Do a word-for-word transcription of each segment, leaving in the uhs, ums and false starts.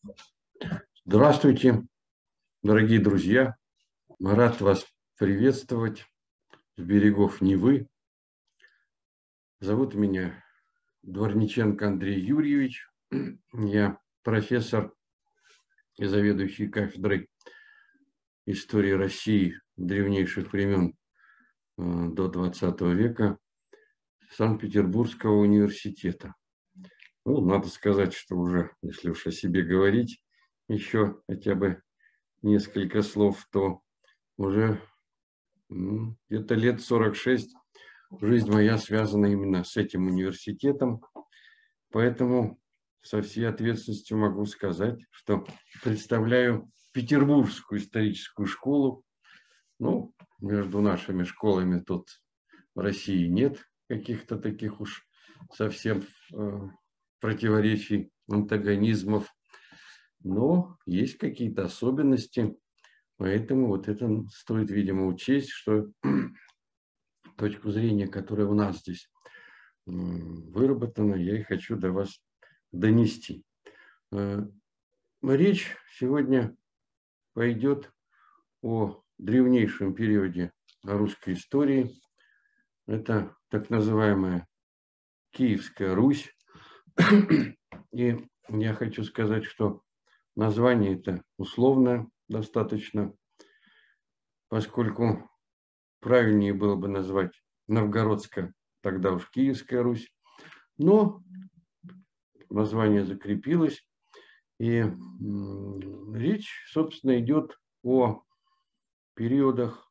Здравствуйте, дорогие друзья! Рад вас приветствовать с берегов Невы. Зовут меня Дворниченко Андрей Юрьевич. Я профессор и заведующий кафедрой истории России древнейших времен до двадцатого века Санкт-Петербургского университета. Ну, надо сказать, что уже, если уж о себе говорить, еще хотя бы несколько слов, то уже ну, где-то лет сорок шесть жизнь моя связана именно с этим университетом. Поэтому со всей ответственностью могу сказать, что представляю Петербургскую историческую школу. Ну, между нашими школами тут в России нет каких-то таких уж совсем э, противоречий, антагонизмов. Но есть какие-то особенности. Поэтому вот это стоит, видимо, учесть, что точку зрения, которая у нас здесь выработана, я и хочу до вас донести. Речь сегодня пойдет о древнейшем периоде русской истории. Это так называемая Киевская Русь. И я хочу сказать, что название это условное достаточно, поскольку правильнее было бы назвать Новгородская, тогда уж Киевская Русь. Но название закрепилось, и речь, собственно, идет о периодах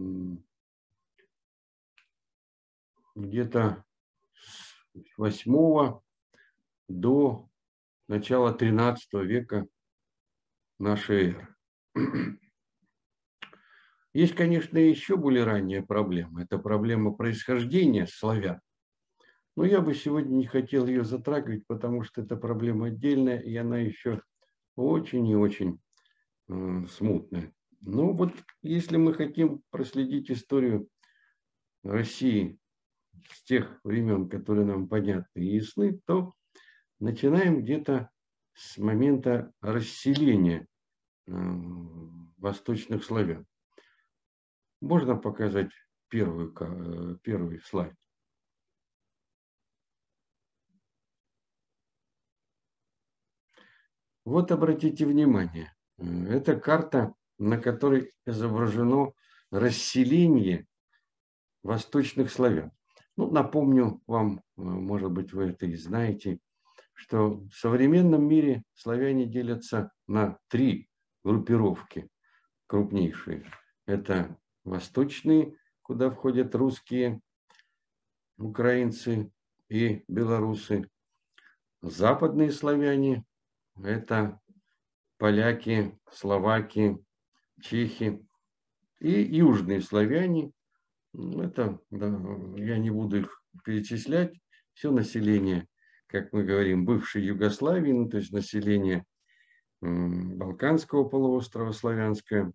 где-то с восьмого до начала тринадцатого века нашей эры. Есть, конечно, еще более ранняя проблема. Это проблема происхождения славян. Но я бы сегодня не хотел ее затрагивать, потому что эта проблема отдельная, и она еще очень и очень э, смутная. Но вот если мы хотим проследить историю России с тех времен, которые нам понятны и ясны, то начинаем где-то с момента расселения э, восточных славян. Можно показать первую, первый слайд? Вот обратите внимание, это карта, на которой изображено расселение восточных славян. Ну, напомню вам, может быть, вы это и знаете, что в современном мире славяне делятся на три группировки крупнейшие. Это восточные, куда входят русские, украинцы и белорусы. Западные славяне – это поляки, словаки, чехи. И южные славяне – это, да, я не буду их перечислять, все население, как мы говорим, бывшей Югославии, ну, то есть население Балканского полуострова славянское.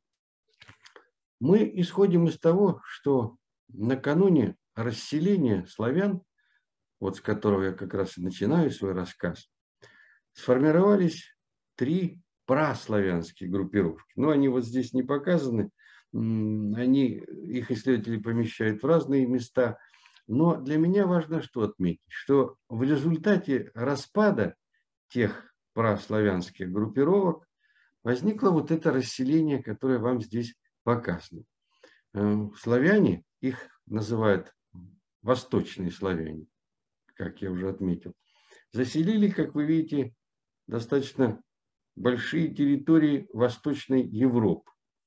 Мы исходим из того, что накануне расселения славян, вот с которого я как раз и начинаю свой рассказ, сформировались три праславянские группировки. Но они вот здесь не показаны, они, их исследователи помещают в разные места. Но для меня важно что отметить, что в результате распада тех праславянских группировок возникло вот это расселение, которое вам здесь показано. Славяне, их называют восточные славяне, как я уже отметил, заселили, как вы видите, достаточно большие территории Восточной Европы.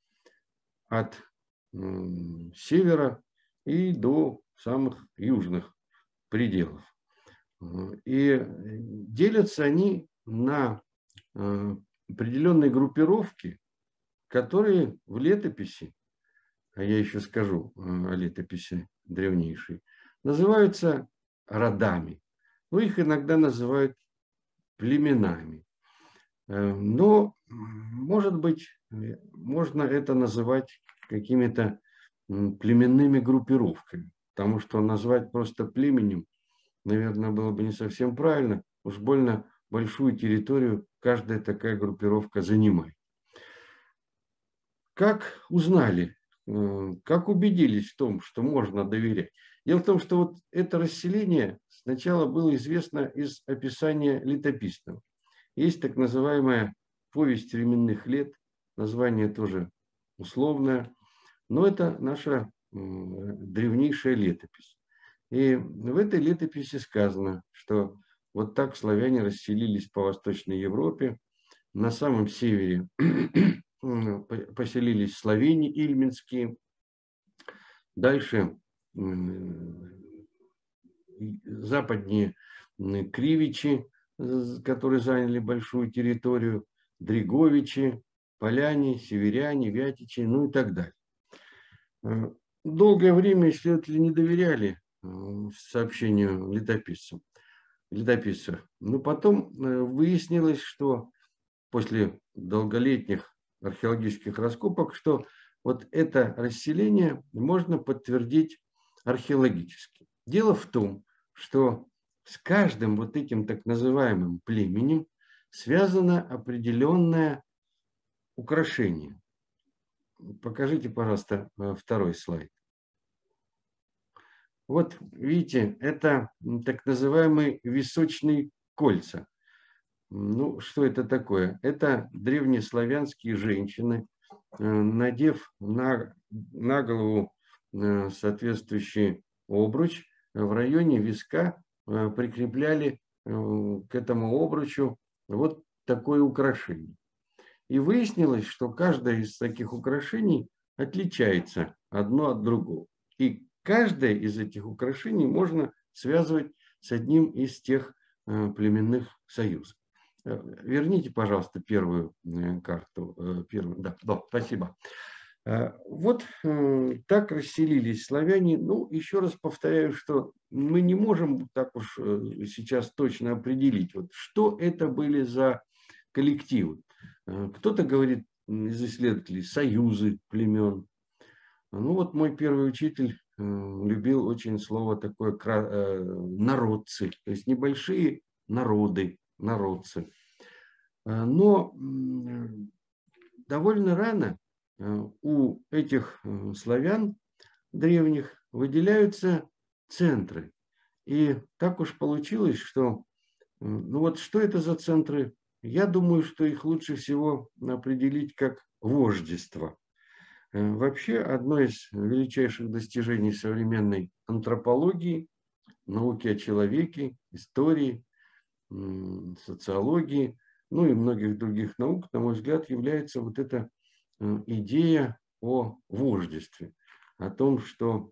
От севера и до самых южных пределов. И делятся они на определенные группировки, которые в летописи, а я еще скажу о летописи древнейшей, называются родами. Ну, их иногда называют племенами. Но, может быть, можно это называть какими-то племенными группировками, потому что назвать просто племенем, наверное, было бы не совсем правильно. Уж больно большую территорию каждая такая группировка занимает. Как узнали, как убедились в том, что можно доверять? Дело в том, что вот это расселение сначала было известно из описания летописного. Есть так называемая повесть временных лет, название тоже условное, но это наша древнейшая летопись. И в этой летописи сказано, что вот так славяне расселились по Восточной Европе. На самом севере поселились славяне ильминские. Дальше западнее кривичи, которые заняли большую территорию, дреговичи, поляне, северяне, вятичи, ну и так далее. Долгое время исследователи не доверяли сообщению летописцам, летописцев. Но потом выяснилось, что после долголетних археологических раскопок, что вот это расселение можно подтвердить археологически. Дело в том, что с каждым вот этим так называемым племенем связано определенное украшение. Покажите, пожалуйста, второй слайд. Вот видите, это так называемые височные кольца. Ну, что это такое? Это древнеславянские женщины, надев на, на голову соответствующий обруч, в районе виска прикрепляли к этому обручу вот такое украшение. И выяснилось, что каждое из таких украшений отличается одно от другого. И каждое из этих украшений можно связывать с одним из тех племенных союзов. Верните, пожалуйста, первую карту. Первую. Да, да, спасибо. Вот так расселились славяне. Ну, еще раз повторяю, что мы не можем так уж сейчас точно определить, вот, что это были за коллективы. Кто-то говорит из исследователей союзы племен. Ну вот мой первый учитель любил очень слово такое народцы, то есть небольшие народы, народцы. Но довольно рано у этих славян древних выделяются центры. И так уж получилось, что, ну вот что это за центры? Я думаю, что их лучше всего определить как вождество. Вообще, одно из величайших достижений современной антропологии, науки о человеке, истории, социологии, ну и многих других наук, на мой взгляд, является вот эта идея о вождестве, о том, что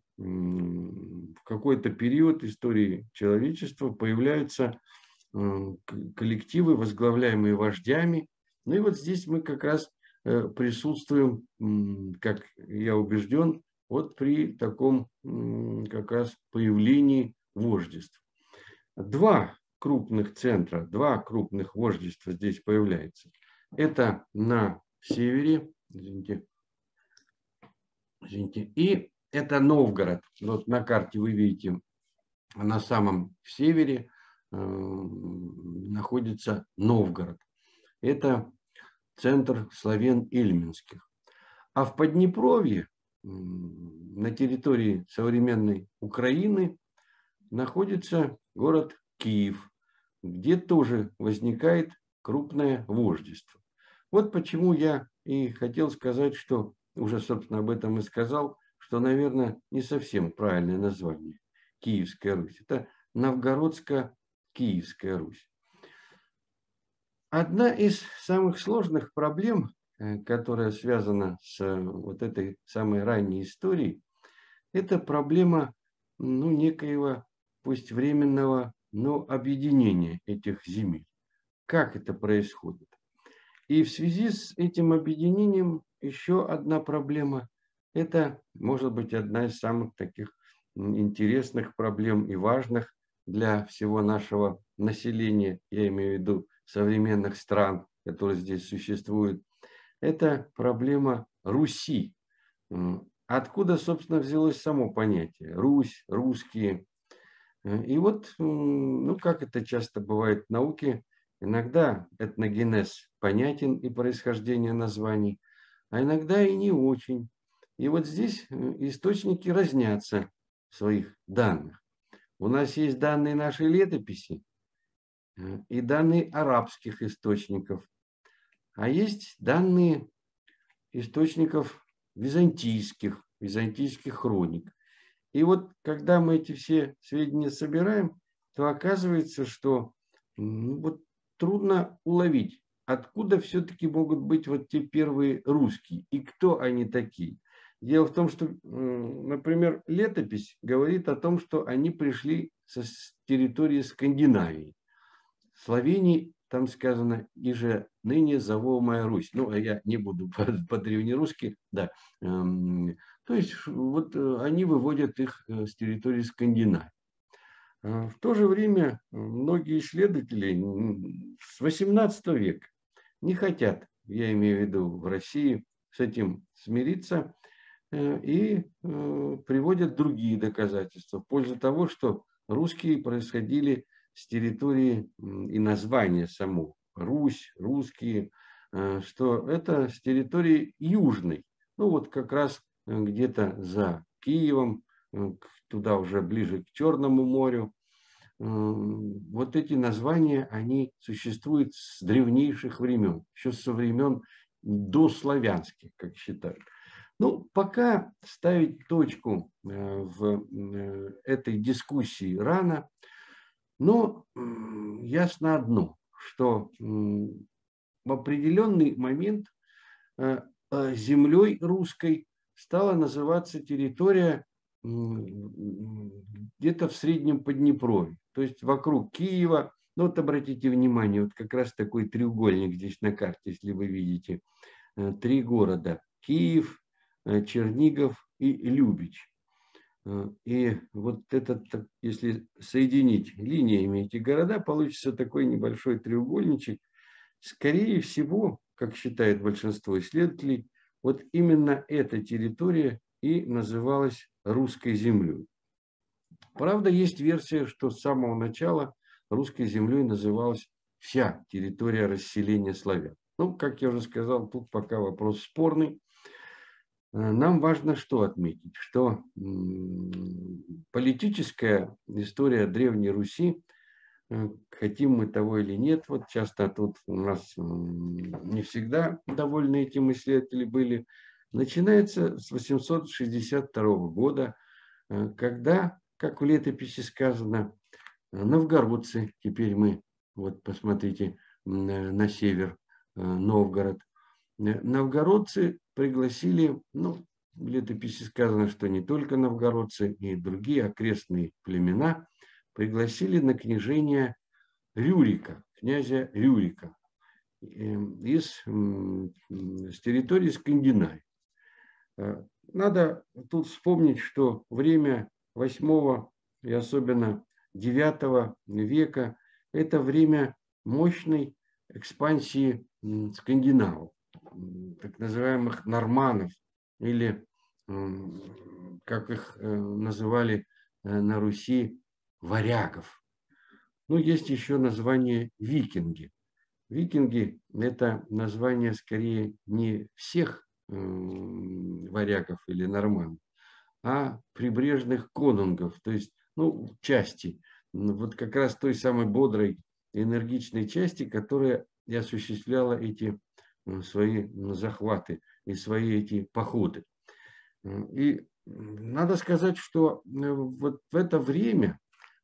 в какой-то период истории человечества появляются коллективы, возглавляемые вождями. Ну и вот здесь мы как раз присутствуем, как я убежден, вот при таком как раз появлении вождеств. Два крупных центра, два крупных вождества здесь появляются. Это на севере, извините, извините, и это Новгород. Вот на карте вы видите, на самом севере э, находится Новгород. Это центр славян ильминских. А в Поднепровье, на территории современной Украины, находится город Киев, где тоже возникает крупное вождество. Вот почему я и хотел сказать, что, уже, собственно, об этом и сказал, что, наверное, не совсем правильное название Киевская Русь. Это Новгородско-Киевская Русь. Одна из самых сложных проблем, которая связана с вот этой самой ранней историей, это проблема, ну, некоего, пусть временного, но объединения этих земель. Как это происходит? И в связи с этим объединением еще одна проблема. Это, может быть, одна из самых таких интересных проблем и важных для всего нашего населения, я имею в виду современных стран, которые здесь существуют. Это проблема Руси. Откуда, собственно, взялось само понятие Русь, русские. И вот, ну, как это часто бывает в науке, Иногда этногенез понятен и происхождение названий, а иногда и не очень. И вот здесь источники разнятся в своих данных. У нас есть данные нашей летописи и данные арабских источников, а есть данные источников византийских, византийских хроник. И вот когда мы эти все сведения собираем, то оказывается, что ну, вот трудно уловить, откуда все-таки могут быть вот те первые русские и кто они такие. Дело в том, что, например, летопись говорит о том, что они пришли со территории Скандинавии. Словении там сказано, и же ныне зовомая Русь. Ну, а я не буду по-древнерусски, да. То есть вот они выводят их с территории Скандинавии. В то же время многие исследователи с восемнадцатого века не хотят, я имею в виду в России, с этим смириться и приводят другие доказательства в пользу того, что русские происходили с территории и названия само Русь, русские, что это с территории южной, ну вот как раз где-то за Киевом, туда уже ближе к Черному морю. Вот эти названия, они существуют с древнейших времен, еще со времен дославянских, как считают. Ну, пока ставить точку в этой дискуссии рано, но ясно одно, что в определенный момент землей русской стала называться территория где-то в Среднем Поднепровье, то есть вокруг Киева. Ну вот обратите внимание, вот как раз такой треугольник здесь на карте, если вы видите, три города: Киев, Чернигов и Любич. И вот этот, если соединить линиями эти города, получится такой небольшой треугольничек. Скорее всего, как считает большинство исследователей, вот именно эта территория и называлась русской землей. Правда, есть версия, что с самого начала русской землей называлась вся территория расселения славян. Ну, как я уже сказал, тут пока вопрос спорный. Нам важно что отметить, что политическая история Древней Руси, хотим мы того или нет, вот часто тут у нас не всегда довольны этим исследователи были, начинается с восемьсот шестьдесят второго года, когда, как в летописи сказано, новгородцы, теперь мы, вот посмотрите, на север, Новгород, новгородцы пригласили, ну, в летописи сказано, что не только новгородцы, и другие окрестные племена пригласили на княжение Рюрика, князя Рюрика из, с территории Скандинавии. Надо тут вспомнить, что время восьмого и особенно девятого века – это время мощной экспансии скандинавов, так называемых норманнов, или, как их называли на Руси, варягов. Ну, есть еще название викинги. Викинги – это название скорее не всех варягов или норманов, а прибрежных конунгов, то есть, ну, части, вот как раз той самой бодрой, энергичной части, которая и осуществляла эти свои захваты и свои эти походы. И надо сказать, что вот в это время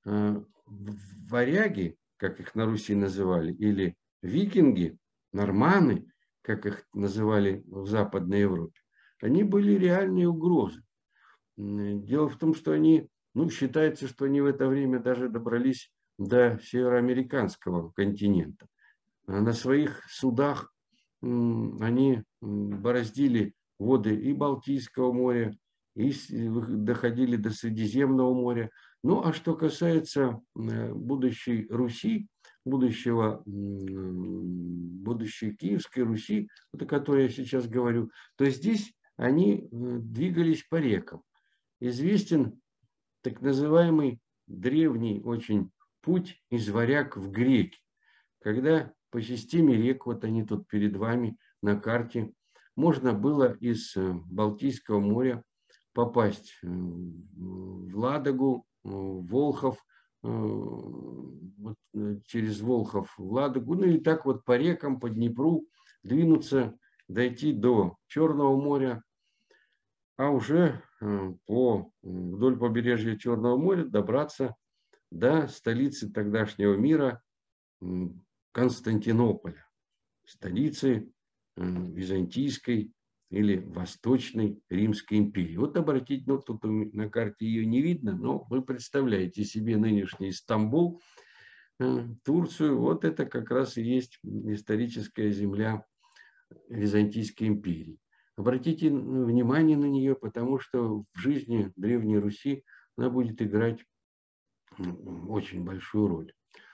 варяги, как их на Руси называли, или викинги, норманы, как их называли в Западной Европе, они были реальные угрозы. Дело в том, что они, ну, считается, что они в это время даже добрались до североамериканского континента. На своих судах они бороздили воды и Балтийского моря, и доходили до Средиземного моря. Ну, а что касается будущей Руси, будущего, будущей Киевской Руси, о которой я сейчас говорю, то здесь они двигались по рекам. Известен так называемый древний очень путь из варяг в греки. когда по системе рек, вот они тут перед вами на карте, можно было из Балтийского моря попасть в Ладогу, в Волхов, вот через Волхов в Ладогу, ну и так вот по рекам, по Днепру двинуться, дойти до Черного моря, а уже по, вдоль побережья Черного моря добраться до столицы тогдашнего мира Константинополя, столицы византийской или Восточной Римской империи. Вот обратите, ну тут на карте ее не видно, но вы представляете себе нынешний Стамбул, Турцию, вот это как раз и есть историческая земля Византийской империи. Обратите внимание на нее, потому что в жизни Древней Руси она будет играть очень большую роль.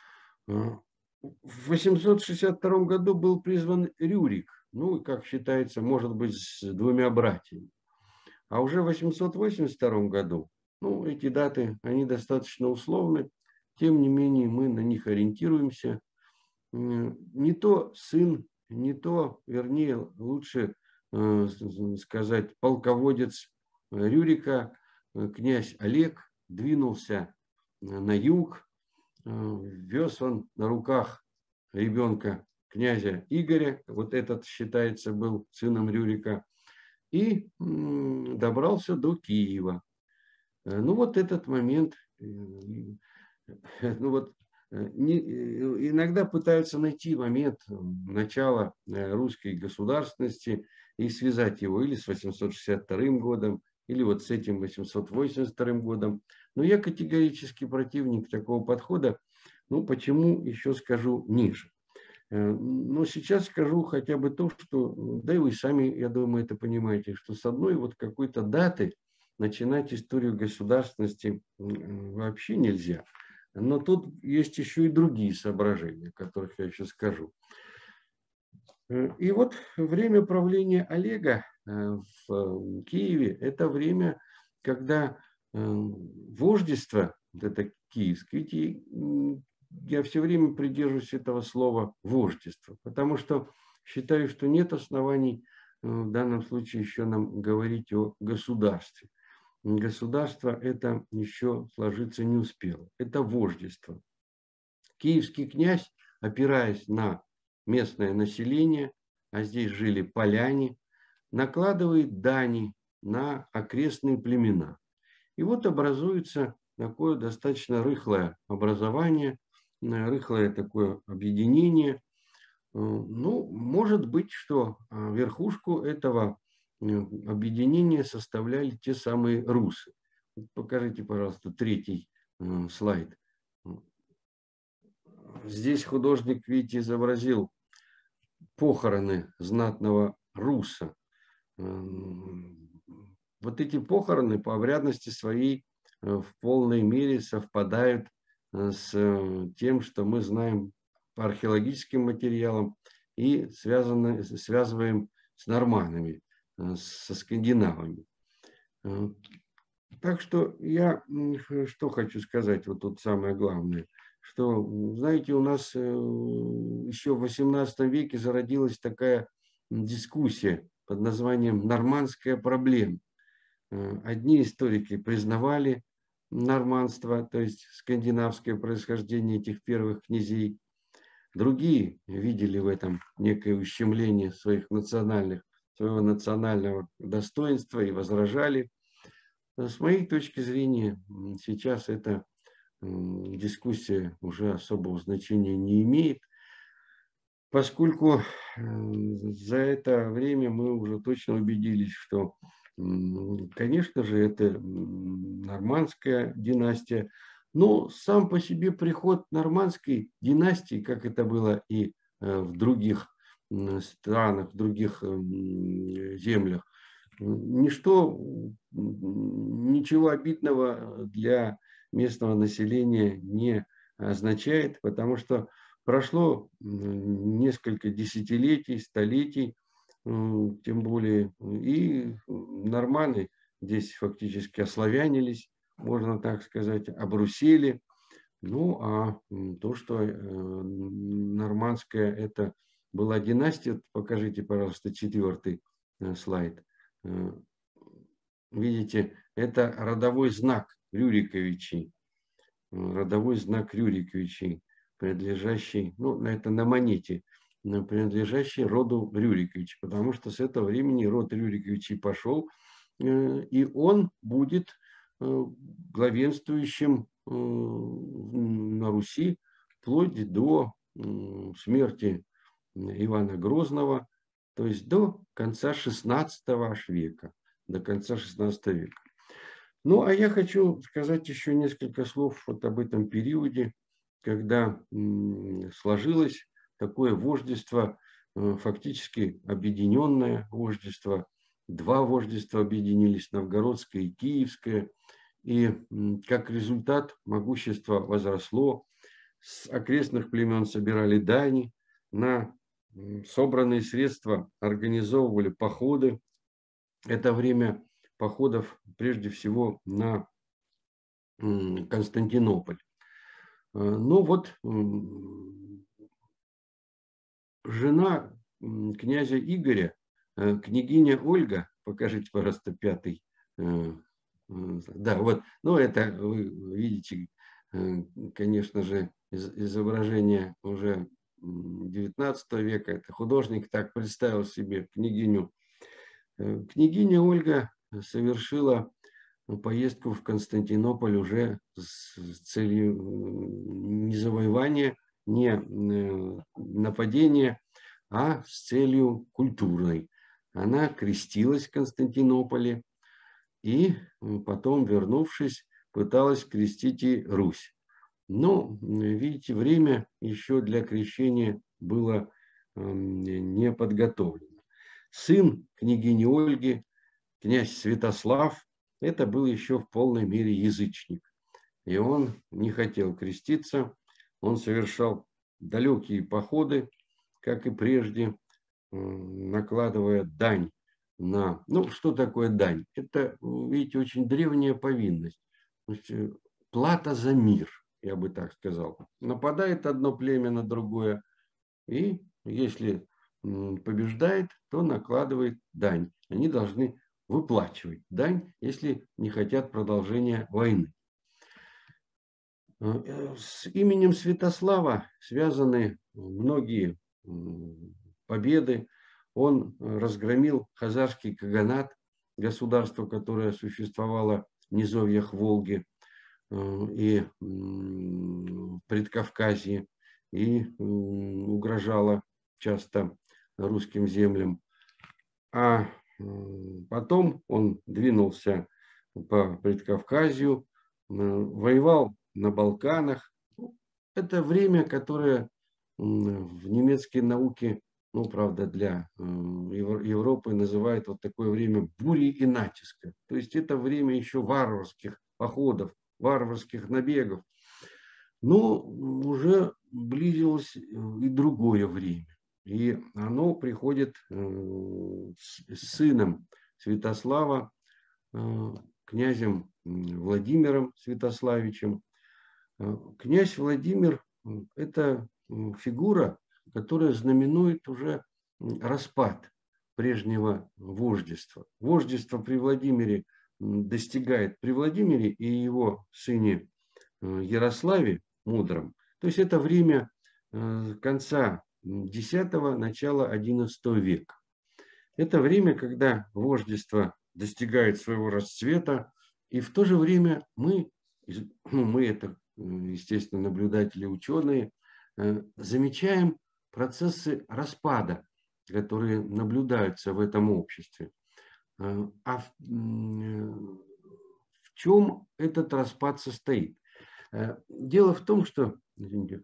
В восемьсот шестьдесят втором году был призван Рюрик, ну, как считается, может быть, с двумя братьями. А уже в восемьсот восемьдесят втором году, ну, эти даты, они достаточно условны, тем не менее мы на них ориентируемся. Не то сын, не то, вернее, лучше сказать, полководец Рюрика, князь Олег, двинулся на юг. Вез он на руках ребенка князя Игоря, вот этот, считается, был сыном Рюрика, и добрался до Киева. Ну вот этот момент, ну вот, не, иногда пытаются найти момент начала русской государственности и связать его или с восемьсот шестьдесят вторым годом, или вот с этим восемьсот восемьдесят вторым годом. Но я категорически противник такого подхода. Ну, почему, еще скажу ниже. Но сейчас скажу хотя бы то, что, да и вы сами, я думаю, это понимаете, что с одной вот какой-то даты начинать историю государственности вообще нельзя. Но тут есть еще и другие соображения, о которых я еще скажу. И вот время правления Олега в Киеве – это время, когда вождество, это киевское, ведь я все время придерживаюсь этого слова вождество, потому что считаю, что нет оснований в данном случае еще нам говорить о государстве. Государство это еще сложиться не успело. Это вождество. Киевский князь, опираясь на местное население, а здесь жили поляне, накладывает дани на окрестные племена. И вот образуется такое достаточно рыхлое образование, рыхлое такое объединение. Ну, может быть, что верхушку этого объединения составляли те самые русы. Покажите, пожалуйста, третий слайд. Здесь художник, видите, изобразил похороны знатного руса. Вот эти похороны по обрядности своей в полной мере совпадают с тем, что мы знаем по археологическим материалам и связаны, связываем с норманами, со скандинавами. Так что я что хочу сказать, вот тут самое главное, что, знаете, у нас еще в восемнадцатом веке зародилась такая дискуссия под названием «Нормандская проблема». Одни историки признавали норманство, то есть скандинавское происхождение этих первых князей. Другие видели в этом некое ущемление своих национальных, своего национального достоинства и возражали. С моей точки зрения, сейчас эта дискуссия уже особого значения не имеет, поскольку за это время мы уже точно убедились, что, конечно же, это нормандская династия, но сам по себе приход нормандской династии, как это было и в других странах, в других землях, ничто, ничего обидного для местного населения не означает, потому что прошло несколько десятилетий, столетий, тем более, и норманы здесь фактически ославянились, можно так сказать, обрусели. Ну, а то, что нормандская это была династия, покажите, пожалуйста, четвертый слайд. Видите, это родовой знак Рюриковичей. Родовой знак Рюриковичей, принадлежащий, ну, это на монете, принадлежащий роду Рюрикович, потому что с этого времени род Рюриковичей пошел, и он будет главенствующим на Руси вплоть до смерти Ивана Грозного, то есть до конца шестнадцатого века, до конца шестнадцатого века. Ну, а я хочу сказать еще несколько слов вот об этом периоде, когда сложилось такое вождество, фактически объединенное вождество. Два вождества объединились, новгородское и киевское. И как результат могущество возросло. С окрестных племен собирали дани, на собранные средства организовывали походы. Это время походов прежде всего на Константинополь. Ну вот жена князя Игоря, княгиня Ольга, покажите, пожалуйста, пятый. Да, вот, ну это вы видите, конечно же, изображение уже девятнадцатого века. Это художник так представил себе княгиню. Княгиня Ольга совершила поездку в Константинополь уже с целью не завоевания, не нападения, а с целью культурной. Она крестилась в Константинополе и потом, вернувшись, пыталась крестить и Русь. Но, видите, время еще для крещения было не подготовлено. Сын княгини Ольги, князь Святослав, это был еще в полной мере язычник. И он не хотел креститься, он совершал далекие походы, как и прежде, накладывая дань на... Ну, что такое дань? Это, видите, очень древняя повинность. Плата за мир, я бы так сказал. Нападает одно племя на другое, и если побеждает, то накладывает дань. Они должны выплачивать дань, если не хотят продолжения войны. С именем Святослава связаны многие победы. Он разгромил хазарский каганат, государство, которое существовало в низовьях Волги и в Предкавказье, и угрожало часто русским землям. А потом он двинулся по Предкавказью, воевал на Балканах. Это время, которое в немецкой науке, ну, правда, для Европы называют вот такое время бури и натиска. То есть это время еще варварских походов, варварских набегов. Но уже близилось и другое время. И оно приходит с сыном Святослава, князем Владимиром Святославичем. Князь Владимир – это фигура, которая знаменует уже распад прежнего вождества. Вождество при Владимире достигает при Владимире и его сыне Ярославе Мудром. То есть это время конца десятого, начала одиннадцатого века. Это время, когда вождество достигает своего расцвета, и в то же время мы, ну, мы это, естественно, наблюдатели, ученые, замечаем процессы распада, которые наблюдаются в этом обществе. А в, в чем этот распад состоит? Дело в том, что, извините,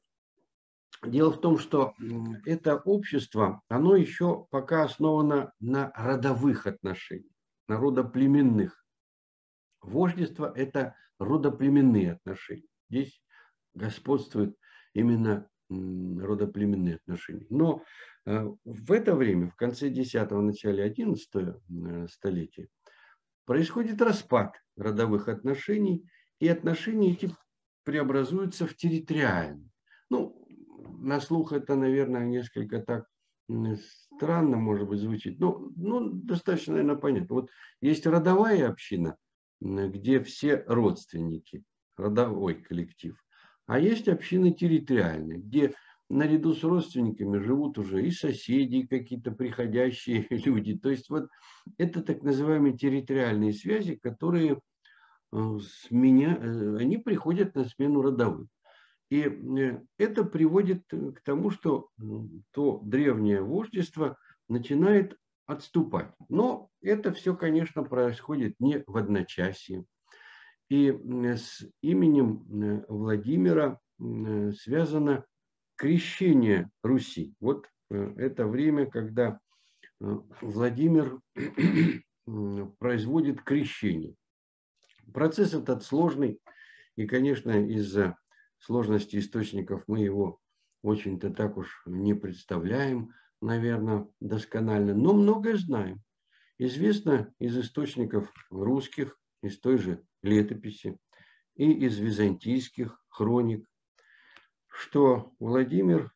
дело в том, что это общество, оно еще пока основано на родовых отношениях, на родоплеменных. Вождество – это родоплеменные отношения. Здесь господствуют именно родоплеменные отношения. Но в это время, в конце десятого, начале одиннадцатого столетия, происходит распад родовых отношений, и отношения эти преобразуется в территориальный. Ну, на слух это, наверное, несколько так странно, может быть, звучит. Но ну, достаточно, наверное, понятно. Вот есть родовая община, где все родственники, родовой коллектив. А есть общины территориальные, где наряду с родственниками живут уже и соседи, и какие-то приходящие люди. То есть вот это так называемые территориальные связи, которые сменя... они приходят на смену родовым. И это приводит к тому, что то древнее вождество начинает отступать. Но это все, конечно, происходит не в одночасье. И с именем Владимира связано крещение Руси. Вот это время, когда Владимир производит крещение. Процесс этот сложный, и, конечно, из-за сложности источников мы его очень-то так уж не представляем, наверное, досконально, но многое знаем. Известно из источников русских, из той же летописи и из византийских хроник, что Владимир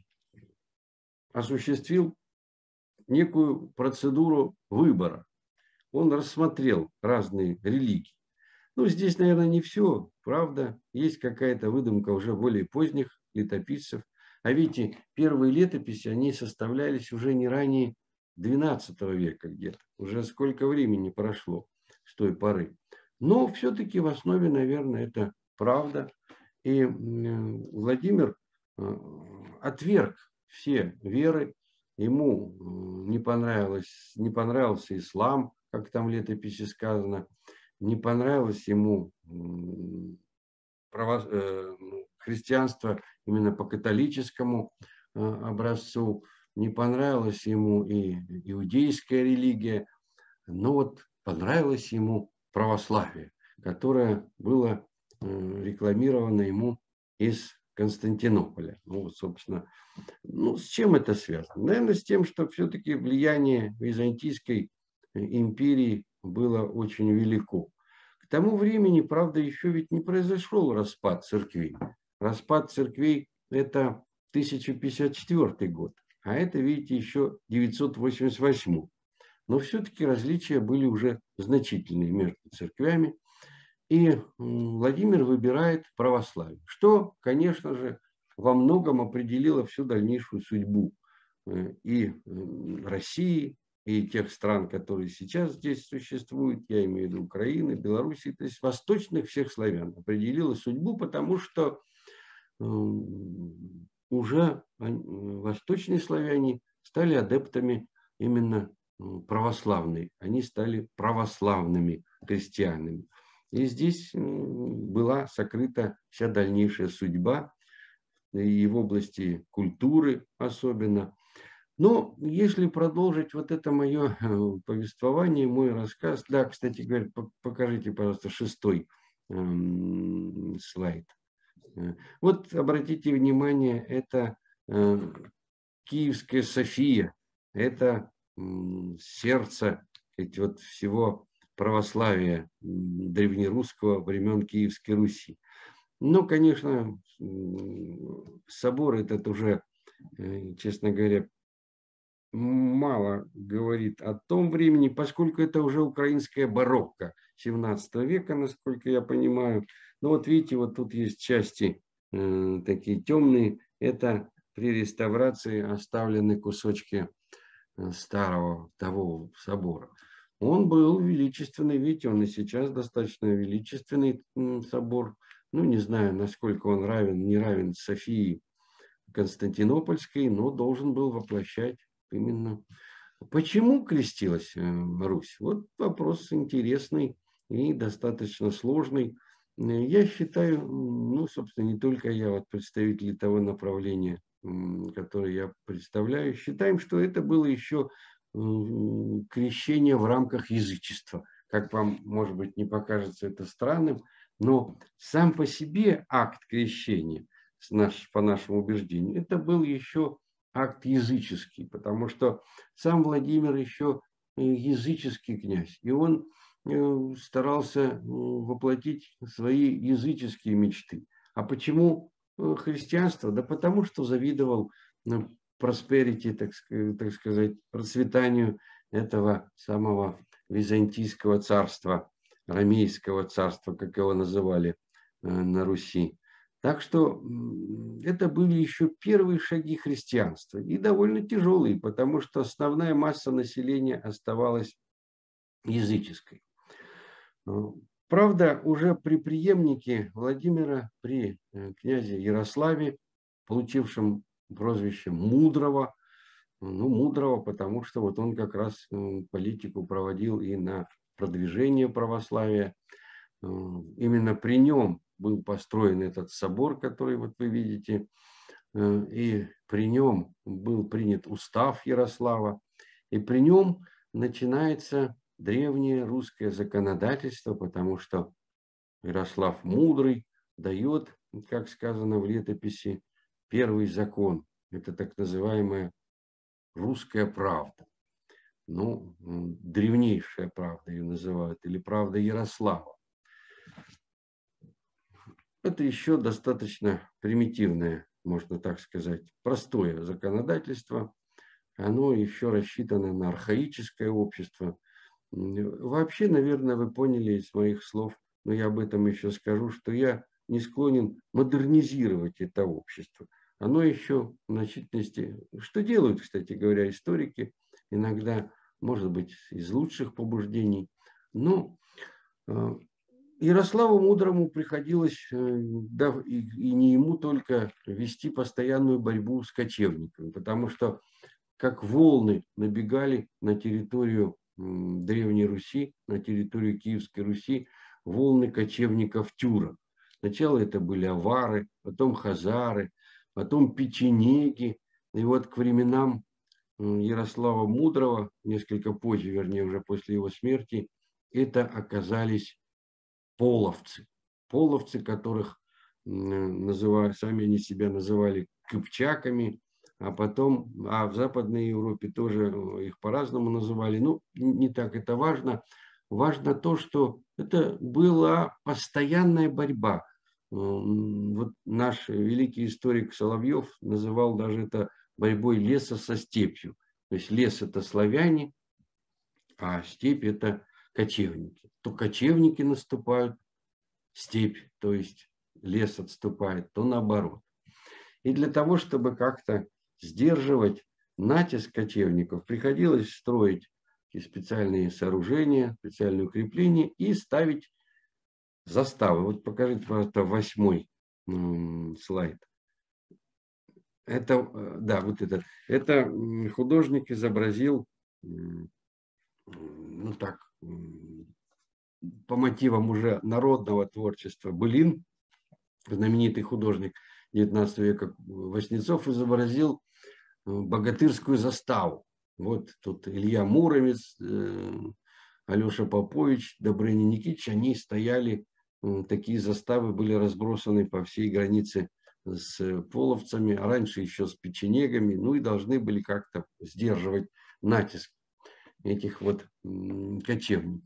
осуществил некую процедуру выбора. Он рассмотрел разные религии. Ну, здесь, наверное, не все, правда. Есть какая-то выдумка уже более поздних летописцев. А видите, первые летописи, они составлялись уже не ранее двенадцатого века где-то. Уже сколько времени прошло с той поры. Но все-таки в основе, наверное, это правда. И Владимир отверг все веры. Ему не понравилось, не понравился ислам, как там в летописи сказано. Не понравилось ему право, э, христианство именно по католическому э, образцу, не понравилась ему и иудейская религия, но вот понравилось ему православие, которое было э, рекламировано ему из Константинополя. Ну, вот, собственно, ну, с чем это связано? Наверное, с тем, что все-таки влияние Византийской империи было очень велико. К тому времени, правда, еще ведь не произошел распад церквей. Распад церквей – это тысяча пятьдесят четвёртый год, а это, видите, еще девятьсот восемьдесят восьмой. Но все-таки различия были уже значительные между церквями. И Владимир выбирает православие, что, конечно же, во многом определило всю дальнейшую судьбу и России, и тех стран, которые сейчас здесь существуют, я имею в виду Украины, Белоруссии, то есть восточных всех славян, определила судьбу, потому что уже восточные славяне стали адептами именно православной, они стали православными христианами. И здесь была сокрыта вся дальнейшая судьба, и в области культуры особенно. Но если продолжить вот это мое повествование, мой рассказ, да, кстати говоря, покажите, пожалуйста, шестой эм, слайд. Вот обратите внимание, это э, Киевская София, это э, сердце ведь вот всего православия древнерусского времен Киевской Руси. Но, конечно, собор этот уже, честно говоря, мало говорит о том времени, поскольку это уже украинская барокко семнадцатого века, насколько я понимаю. Но вот видите, вот тут есть части э, такие темные. Это при реставрации оставлены кусочки старого того собора. Он был величественный, видите, он и сейчас достаточно величественный собор. Ну, не знаю, насколько он равен, не равен Софии Константинопольской, но должен был воплощать именно. Почему крестилась Русь? Вот вопрос интересный и достаточно сложный. Я считаю, ну, собственно, не только я, вот представители того направления, которое я представляю, считаем, что это было еще крещение в рамках язычества. Как вам, может быть, не покажется это странным, но сам по себе акт крещения, по нашему убеждению, это был еще акт языческий, потому что сам Владимир еще языческий князь, и он старался воплотить свои языческие мечты. А почему христианство? Да потому что завидовал просперити, так сказать, процветанию этого самого византийского царства, ромейского царства, как его называли на Руси. Так что это были еще первые шаги христианства и довольно тяжелые, потому что основная масса населения оставалась языческой. Правда, уже при преемнике Владимира, при князе Ярославе, получившем прозвище Мудрого, ну, Мудрого, потому что вот он как раз политику проводил и на продвижение православия. Именно при нем был построен этот собор, который вот вы видите, и при нем был принят устав Ярослава, и при нем начинается древнее русское законодательство, потому что Ярослав Мудрый дает, как сказано в летописи, первый закон. Это так называемая русская правда. Ну, древнейшая правда ее называют, или правда Ярослава. Это еще достаточно примитивное, можно так сказать, простое законодательство. Оно еще рассчитано на архаическое общество. Вообще, наверное, вы поняли из моих слов, но я об этом еще скажу, что я не склонен модернизировать это общество. Оно еще в значительности, что делают, кстати говоря, историки, иногда, может быть, из лучших побуждений, но Ярославу Мудрому приходилось, да, и, и не ему только, вести постоянную борьбу с кочевниками, потому что как волны набегали на территорию Древней Руси, на территорию Киевской Руси, волны кочевников-тюрок. Сначала это были авары, потом хазары, потом печенеги. И вот к временам Ярослава Мудрого, несколько позже, вернее, уже после его смерти, это оказались половцы. Половцы, которых называли, сами они себя называли кыпчаками, а потом, а в Западной Европе тоже их по-разному называли. Ну, не так это важно. Важно то, что это была постоянная борьба. Вот наш великий историк Соловьев называл даже это борьбой леса со степью. То есть лес – это славяне, а степь – это кочевники. То кочевники наступают, степь, то есть лес отступает, то наоборот. И для того, чтобы как-то сдерживать натиск кочевников, приходилось строить специальные сооружения, специальные укрепления и ставить заставы. Вот покажите, пожалуйста, восьмой слайд. Это, да, вот этот. Это художник изобразил, ну так, по мотивам уже народного творчества Былин, знаменитый художник девятнадцатого века Васнецов, изобразил богатырскую заставу. Вот тут Илья Муромец, Алеша Попович, Добрыня Никитич, они стояли, такие заставы были разбросаны по всей границе с половцами, а раньше еще с печенегами, ну и должны были как-то сдерживать натиск этих вот кочевников.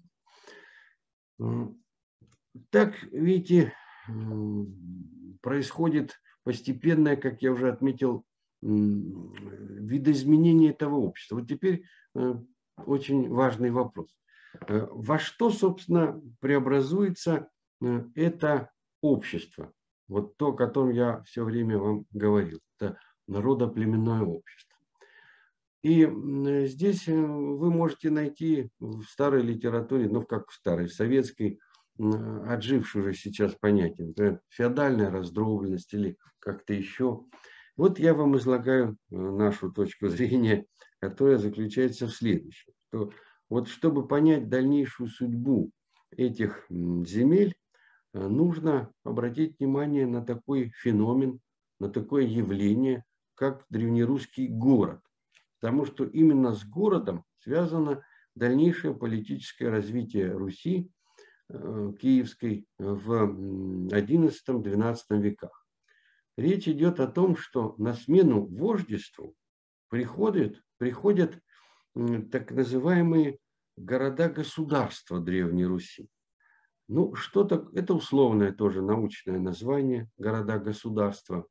Так, видите, происходит постепенное, как я уже отметил, видоизменение этого общества. Вот теперь очень важный вопрос. Во что, собственно, преобразуется это общество? Вот то, о котором я все время вам говорил. Это народоплеменное общество. И здесь вы можете найти в старой литературе, ну как в старой, в советской, отжившее уже сейчас понятие, например, феодальная раздробленность или как-то еще. Вот я вам излагаю нашу точку зрения, которая заключается в следующем. Что вот чтобы понять дальнейшую судьбу этих земель, нужно обратить внимание на такой феномен, на такое явление, как древнерусский город. Потому что именно с городом связано дальнейшее политическое развитие Руси киевской в одиннадцатом-двенадцатом веках. Речь идет о том, что на смену вождеству приходят, приходят так называемые города-государства Древней Руси. Ну, что-то, это условное тоже научное название, города-государства.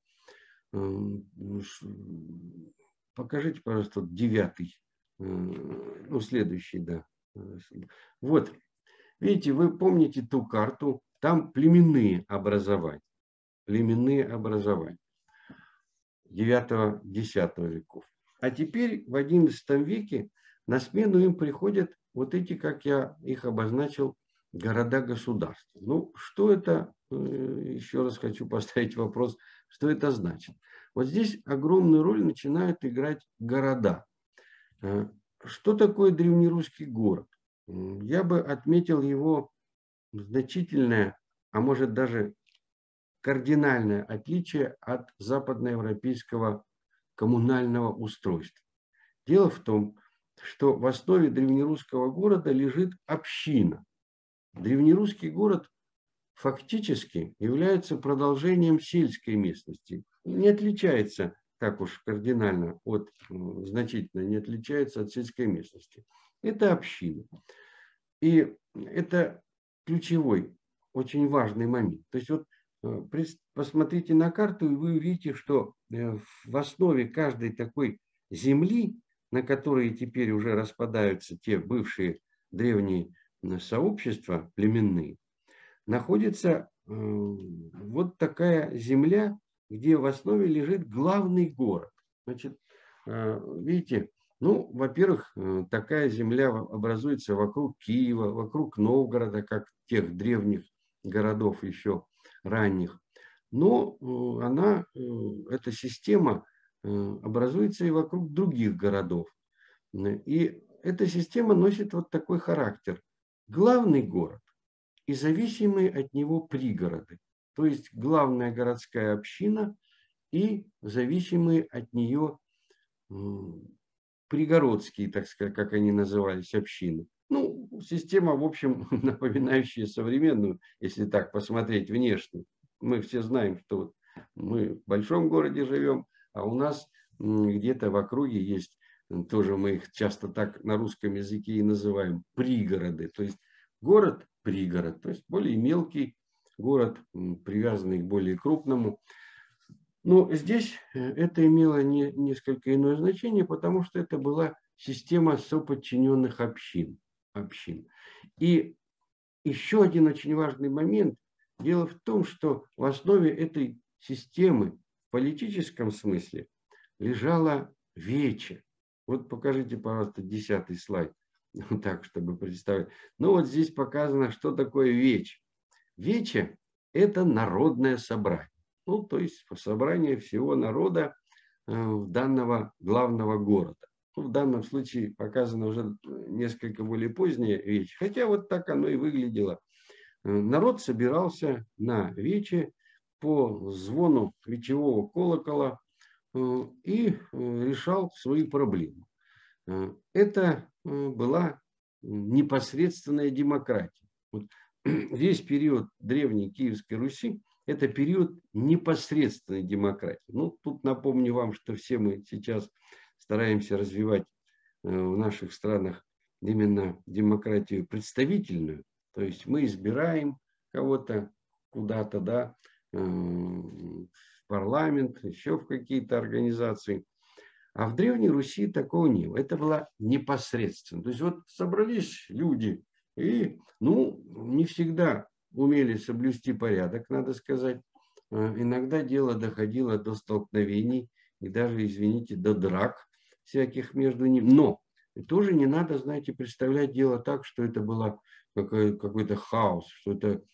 Покажите, пожалуйста, девятый, ну, следующий, да. Вот, видите, вы помните ту карту, там племенные образования, племенные образования девятого-десятого веков. А теперь в одиннадцатом веке на смену им приходят вот эти, как я их обозначил, города-государства. Ну, что это, еще раз хочу поставить вопрос, что это значит? Вот здесь огромную роль начинают играть города. Что такое древнерусский город? Я бы отметил его значительное, а может даже кардинальное отличие от западноевропейского коммунального устройства. Дело в том, что в основе древнерусского города лежит община. Древнерусский город фактически является продолжением сельской местности. Не отличается так уж кардинально от, значительно не отличается от сельской местности. Это община. И это ключевой, очень важный момент. То есть вот посмотрите на карту, и вы увидите, что в основе каждой такой земли, на которой теперь уже распадаются те бывшие древние сообщества племенные, находится вот такая земля, где в основе лежит главный город. Значит, видите, ну, во-первых, такая земля образуется вокруг Киева, вокруг Новгорода, как тех древних городов еще ранних. Но она, эта система образуется и вокруг других городов. И эта система носит вот такой характер. Главный город и зависимые от него пригороды. То есть главная городская община и зависимые от нее пригородские, так сказать, как они назывались, общины. Ну, система, в общем, напоминающая современную, если так посмотреть внешне. Мы все знаем, что вот мы в большом городе живем, а у нас где-то в округе есть, тоже мы их часто так на русском языке и называем, пригороды. То есть город-пригород, то есть более мелкий город, привязанный к более крупному. Но здесь это имело не, несколько иное значение, потому что это была система соподчиненных общин. общин. И еще один очень важный момент. Дело в том, что в основе этой системы в политическом смысле лежала вече. Вот покажите, пожалуйста, десятый слайд, так, чтобы представить. Ну вот здесь показано, что такое вече. Вече – это народное собрание. Ну, то есть собрание всего народа данного главного города. Ну, в данном случае показано уже несколько более поздняя вече, хотя вот так оно и выглядело. Народ собирался на вече по звону вечевого колокола и решал свои проблемы. Это была непосредственная демократия. Вот весь период Древней Киевской Руси – это период непосредственной демократии. Ну, тут напомню вам, что все мы сейчас стараемся развивать в наших странах именно демократию представительную. То есть мы избираем кого-то куда-то, да, в парламент, еще в какие-то организации. А в Древней Руси такого не было. Это было непосредственно. То есть вот собрались люди и, ну, не всегда умели соблюсти порядок, надо сказать. Иногда дело доходило до столкновений и даже, извините, до драк всяких между ними. Но тоже не надо, знаете, представлять дело так, что это было какой-то хаос, что это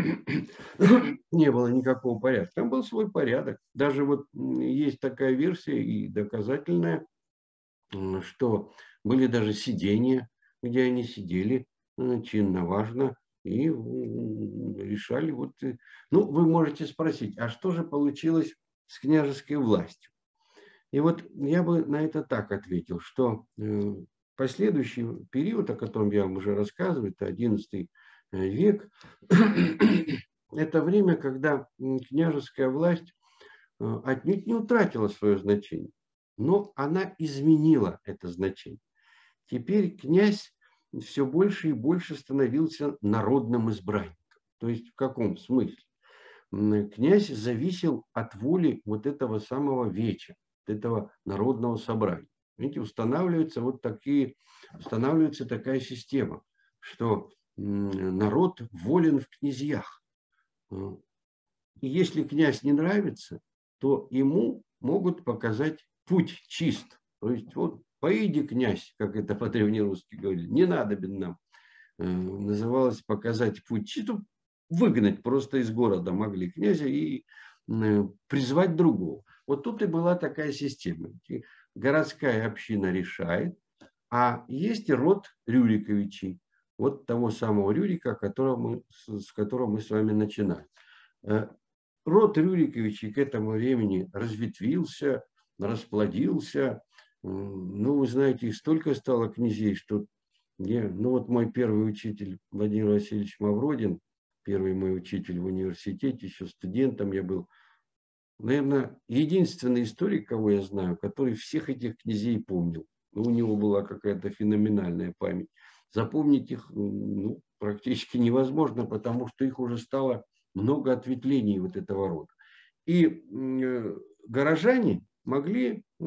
не было никакого порядка. Там был свой порядок. Даже вот есть такая версия и доказательная, что были даже сидения, где они сидели чинно, важно, и решали. Вот, ну, вы можете спросить, а что же получилось с княжеской властью? И вот я бы на это так ответил, что последующий период, о котором я вам уже рассказываю, это одиннадцатый век, это время, когда княжеская власть отнюдь не утратила свое значение, но она изменила это значение. Теперь князь все больше и больше становился народным избранником. То есть в каком смысле? Князь зависел от воли вот этого самого веча, от этого народного собрания. Видите, устанавливается вот такие, устанавливается такая система, что народ волен в князьях. И если князь не нравится, то ему могут показать путь чист. То есть вот поиди, князь, как это по-древнерусски говорили, не надобен нам. Называлось показать путь чист, выгнать просто из города могли князя и призвать другого. Вот тут и была такая система. Городская община решает, а есть и род Рюриковичей. Вот того самого Рюрика, которого мы, с которого мы с вами начинали. Род Рюриковичей к этому времени разветвился, расплодился. Ну, вы знаете, их столько стало князей, что я, ну вот мой первый учитель Владимир Васильевич Мавродин, первый мой учитель в университете, еще студентом я был, наверное, единственный историк, кого я знаю, который всех этих князей помнил. Ну, у него была какая-то феноменальная память. Запомнить их ну, практически невозможно, потому что их уже стало много ответвлений вот этого рода. И э, горожане могли э,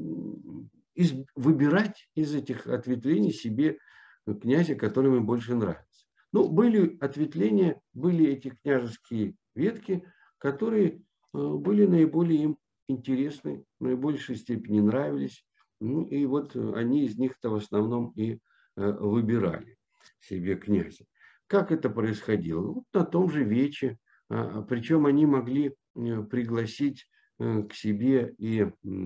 из, выбирать из этих ответвлений себе князя, который им больше нравится. Ну, были ответвления, были эти княжеские ветки, которые были наиболее им интересны, в наибольшей степени нравились. Ну, и вот они из них-то в основном и выбирали себе князя. Как это происходило? Вот на том же вече. Причем они могли пригласить к себе и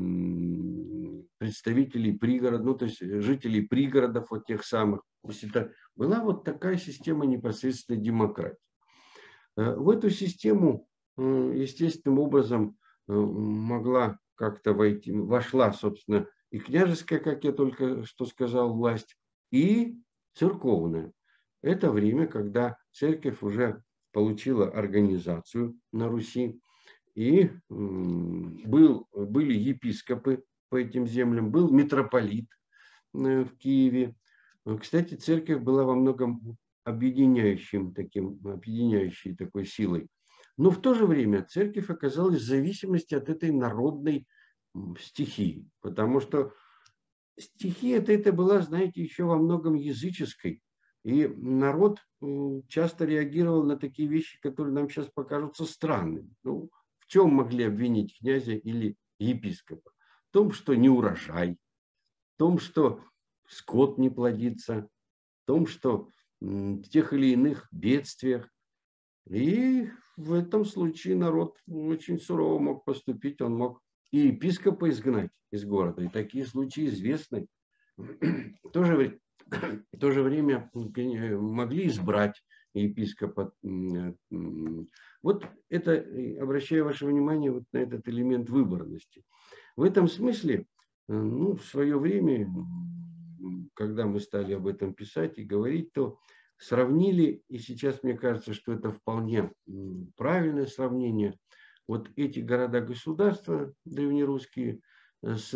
представителей пригорода, ну, то есть жителей пригородов вот тех самых. То есть это была вот такая система непосредственной демократии. В эту систему естественным образом могла как-то войти, вошла, собственно, и княжеская, как я только что сказал, власть, и церковная. Это время, когда церковь уже получила организацию на Руси, и был, были епископы по этим землям, был митрополит в Киеве. Кстати, церковь была во многом объединяющим таким, объединяющей такой силой. Но в то же время церковь оказалась в зависимости от этой народной стихии, потому что стихия это, это была, знаете, еще во многом языческой. И народ часто реагировал на такие вещи, которые нам сейчас покажутся странными. Ну, в чем могли обвинить князя или епископа? В том, что не урожай, в том, что скот не плодится, в том, что в тех или иных бедствиях. И в этом случае народ очень сурово мог поступить, он мог и епископа изгнать из города. И такие случаи известны. В то же время, в то же время могли избрать епископа. Вот это, обращаю ваше внимание вот на этот элемент выборности. В этом смысле, ну, в свое время, когда мы стали об этом писать и говорить, то сравнили, и сейчас мне кажется, что это вполне правильное сравнение, вот эти города-государства древнерусские с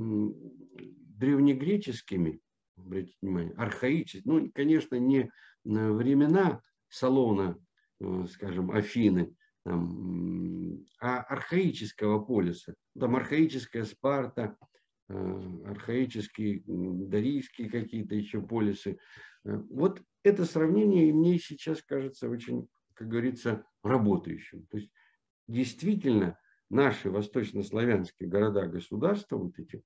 древнегреческими, обратите внимание, архаическими, ну, конечно, не времена Солона, скажем, Афины, там, а архаического полиса. Там архаическая Спарта, архаические дарийские какие-то еще полисы. Вот это сравнение мне сейчас кажется очень, как говорится, работающим. То есть действительно наши восточнославянские города-государства, вот эти,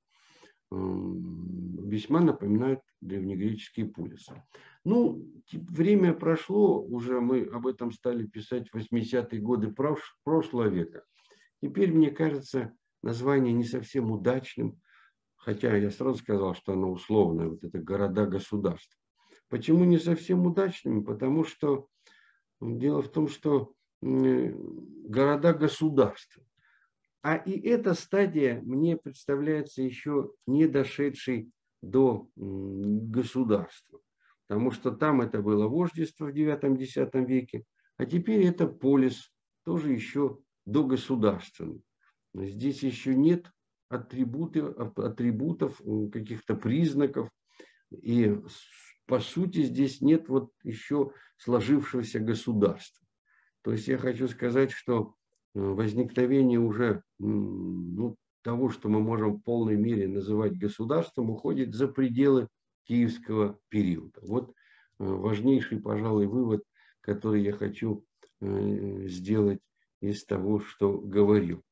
весьма напоминают древнегреческие полисы. Ну, время прошло, уже мы об этом стали писать в восьмидесятые годы прошлого века. Теперь, мне кажется, название не совсем удачным, хотя я сразу сказал, что оно условное, вот это города-государства. Почему не совсем удачным? Потому что дело в том, что города-государства. А и эта стадия мне представляется еще не дошедшей до государства. Потому что там это было вождество в девятом-десятом веке, а теперь это полис, тоже еще догосударственный. Здесь еще нет атрибуты, атрибутов, каких-то признаков. И по сути, здесь нет вот еще сложившегося государства. То есть я хочу сказать, что возникновение уже ну, того, что мы можем в полной мере называть государством, уходит за пределы киевского периода. Вот важнейший, пожалуй, вывод, который я хочу сделать из того, что говорил.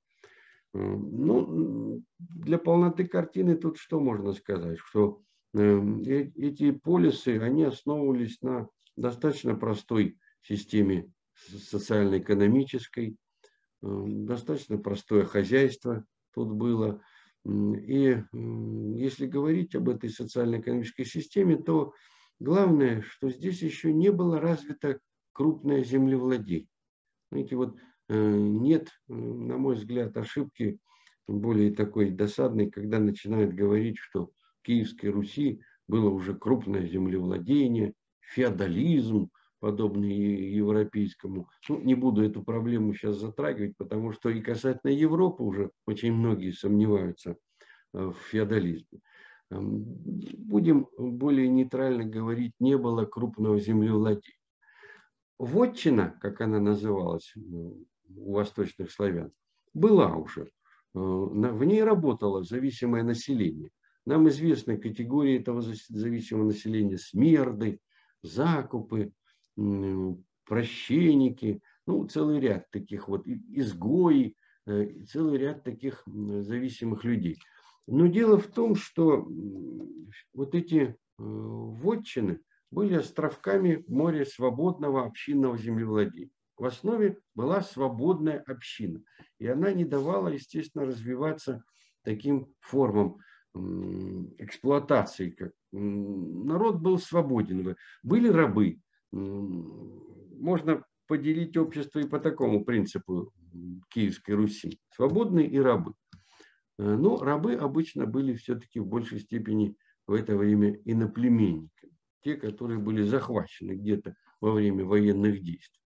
Ну, для полноты картины тут что можно сказать? Что эти полисы, они основывались на достаточно простой системе социально-экономической, достаточно простое хозяйство тут было. И если говорить об этой социально-экономической системе, то главное, что здесь еще не было развито крупное землевладение. Знаете, вот нет, на мой взгляд, ошибки более такой досадной, когда начинают говорить, что в Киевской Руси было уже крупное землевладение, феодализм, подобный европейскому. Ну, не буду эту проблему сейчас затрагивать, потому что и касательно Европы уже очень многие сомневаются в феодализме. Будем более нейтрально говорить, не было крупного землевладения. Вотчина, как она называлась у восточных славян, была уже. В ней работало зависимое население. Нам известны категории этого зависимого населения: смерды, закупы, прощенники, ну, целый ряд таких вот, изгои, целый ряд таких зависимых людей. Но дело в том, что вот эти вотчины были островками в море свободного общинного землевладения. В основе была свободная община, и она не давала, естественно, развиваться таким формам эксплуатации. Как народ был свободен. Были рабы. Можно поделить общество и по такому принципу Киевской Руси. Свободные и рабы. Но рабы обычно были все-таки в большей степени в это время иноплеменниками. Те, которые были захвачены где-то во время военных действий.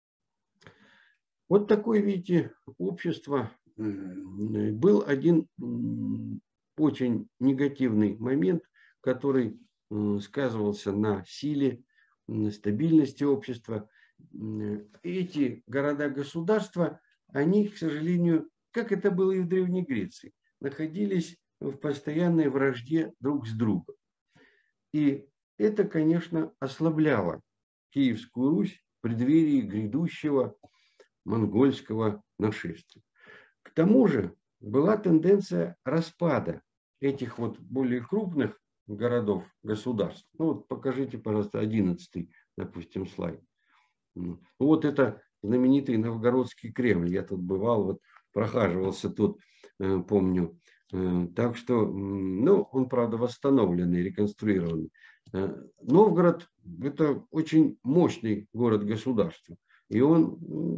Вот такое, видите, общество. Был один очень негативный момент, который сказывался на силе, на стабильности общества. Эти города-государства, они, к сожалению, как это было и в Древней Греции, находились в постоянной вражде друг с другом. И это, конечно, ослабляло Киевскую Русь в преддверии грядущего монгольского нашествия. К тому же была тенденция распада этих вот более крупных городов, государств. Ну вот покажите, пожалуйста, одиннадцатый, допустим, слайд. Вот это знаменитый Новгородский Кремль. Я тут бывал, вот прохаживался тут, помню. Так что, ну, он, правда, восстановленный, реконструированный. Новгород – это очень мощный город-государство. И он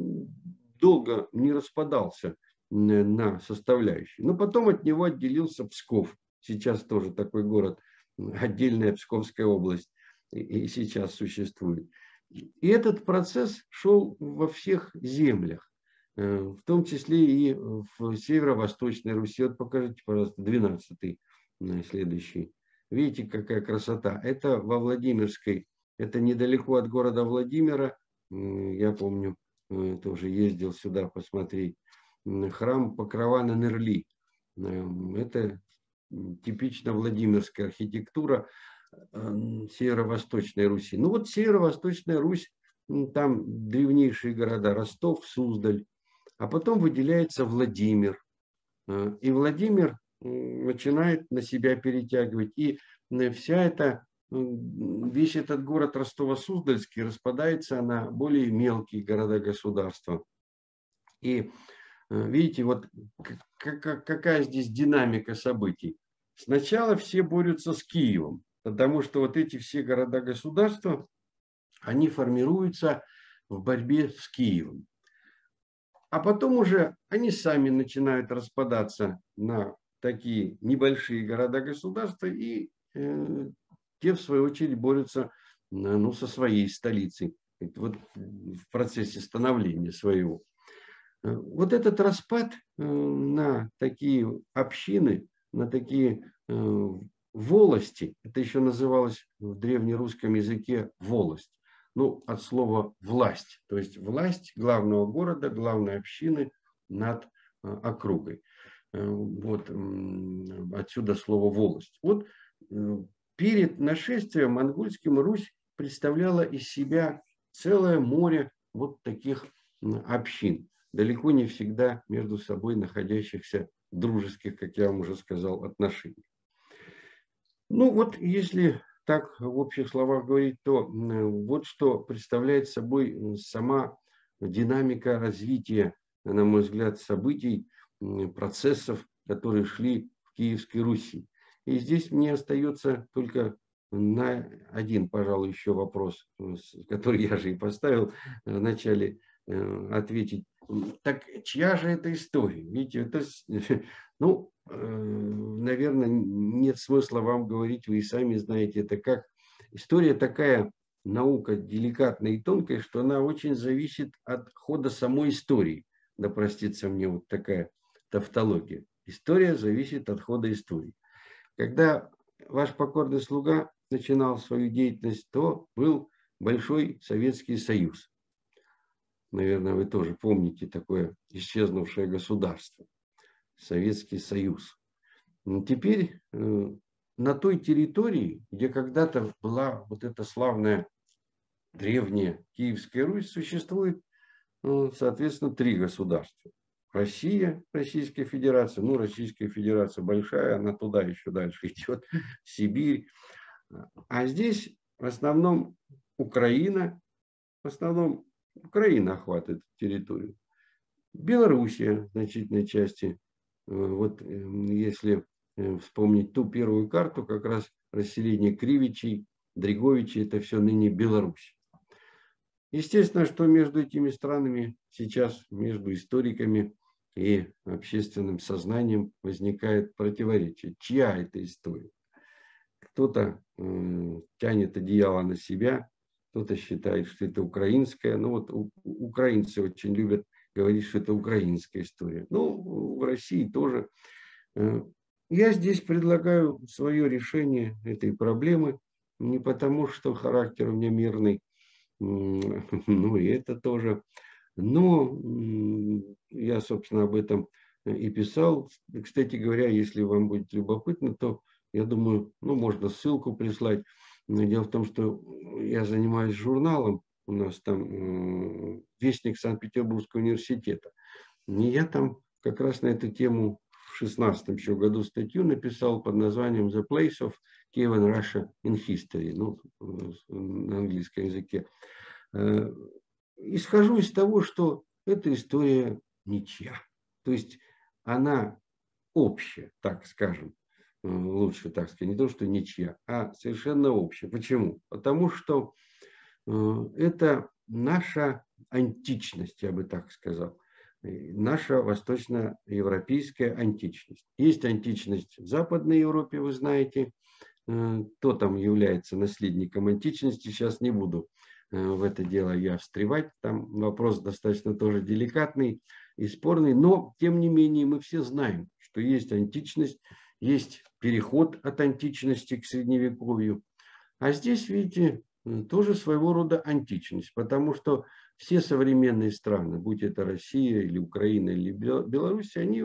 долго не распадался на составляющие. Но потом от него отделился Псков. Сейчас тоже такой город, отдельная Псковская область, и сейчас существует. И этот процесс шел во всех землях, в том числе и в северо-восточной Руси. Вот покажите, пожалуйста, двенадцатый следующий. Видите, какая красота. Это во Владимирской, это недалеко от города Владимира. Я помню, тоже ездил сюда посмотреть. Храм Покрова на Нерли. Это типично владимирская архитектура северо-восточной Руси. Ну вот северо-восточная Русь, там древнейшие города Ростов, Суздаль, а потом выделяется Владимир. И Владимир начинает на себя перетягивать. И вся эта, весь этот город Ростово-Суздальский распадается на более мелкие города-государства. И видите, вот какая здесь динамика событий. Сначала все борются с Киевом, потому что вот эти все города-государства, они формируются в борьбе с Киевом. А потом уже они сами начинают распадаться на такие небольшие города-государства, и э, те, в свою очередь, борются ну, со своей столицей вот, в процессе становления своего. Вот этот распад на такие общины, на такие волости, это еще называлось в древнерусском языке волость, ну, от слова власть, то есть власть главного города, главной общины над округой. Вот отсюда слово волость. Вот перед нашествием монгольским Русь представляла из себя целое море вот таких общин, далеко не всегда между собой находящихся дружеских, как я вам уже сказал, отношений. Ну вот, если так в общих словах говорить, то вот что представляет собой сама динамика развития, на мой взгляд, событий, процессов, которые шли в Киевской Руси. И здесь мне остается только на один, пожалуй, еще вопрос, который я же и поставил в начале, ответить. Так чья же это история? Видите, это, ну, наверное, нет смысла вам говорить, вы и сами знаете, это как история такая наука деликатная и тонкая, что она очень зависит от хода самой истории. Да простится мне вот такая тавтология. История зависит от хода истории. Когда ваш покорный слуга начинал свою деятельность, то был Большой Советский Союз. Наверное, вы тоже помните такое исчезнувшее государство. Советский Союз. Теперь на той территории, где когда-то была вот эта славная древняя Киевская Русь, существует, соответственно, три государства. Россия, Российская Федерация, ну, Российская Федерация большая, она туда еще дальше идет, Сибирь. А здесь в основном Украина, в основном Украина охватывает территорию. Белоруссия в значительной части. Вот если вспомнить ту первую карту, как раз расселение Кривичей, Дреговичей, это все ныне Беларусь. Естественно, что между этими странами сейчас, между историками и общественным сознанием возникает противоречие. Чья это история? Кто-то э, тянет одеяло на себя, кто-то считает, что это украинская. Ну вот у, украинцы очень любят говорить, что это украинская история. Ну, в России тоже. Я здесь предлагаю свое решение этой проблемы не потому, что характер у меня мирный, ну и это тоже. Но я, собственно, об этом и писал. Кстати говоря, если вам будет любопытно, то, я думаю, ну, можно ссылку прислать. Но дело в том, что я занимаюсь журналом, у нас там Вестник Санкт-Петербургского университета. И я там как раз на эту тему в шестнадцатом еще году статью написал под названием «The Place of Kiev and Russia in History», ну, на английском языке. Исхожу из того, что эта история ничья. То есть она общая, так скажем, лучше так сказать, не то, что ничья, а совершенно общая. Почему? Потому что это наша античность, я бы так сказал. Наша восточноевропейская античность. Есть античность в Западной Европе, вы знаете, кто там является наследником античности, сейчас не буду в это дело я встревать, там вопрос достаточно тоже деликатный и спорный, но тем не менее мы все знаем, что есть античность, есть переход от античности к средневековью, а здесь, видите, тоже своего рода античность, потому что все современные страны, будь это Россия или Украина или Беларусь, они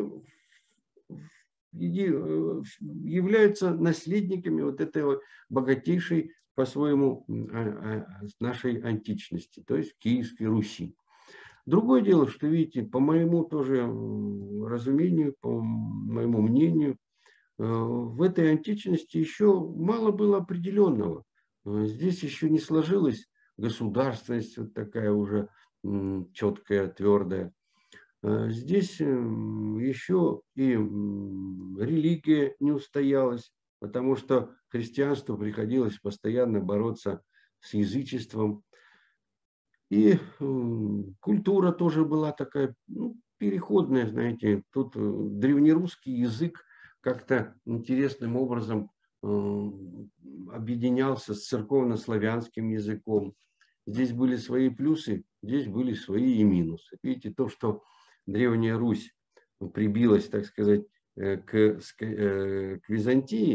являются наследниками вот этой богатейшей по-своему нашей античности, то есть Киевской Руси. Другое дело, что, видите, по моему тоже разумению, по моему мнению, в этой античности еще мало было определенного. Здесь еще не сложилась государственность вот такая уже четкая, твердая. Здесь еще и религия не устоялась, потому что христианству приходилось постоянно бороться с язычеством. И культура тоже была такая, ну, переходная, знаете. Тут древнерусский язык как-то интересным образом объединялся с церковно-славянским языком. Здесь были свои плюсы, здесь были свои и минусы. Видите, то, что Древняя Русь прибилась, так сказать, к, к Византии,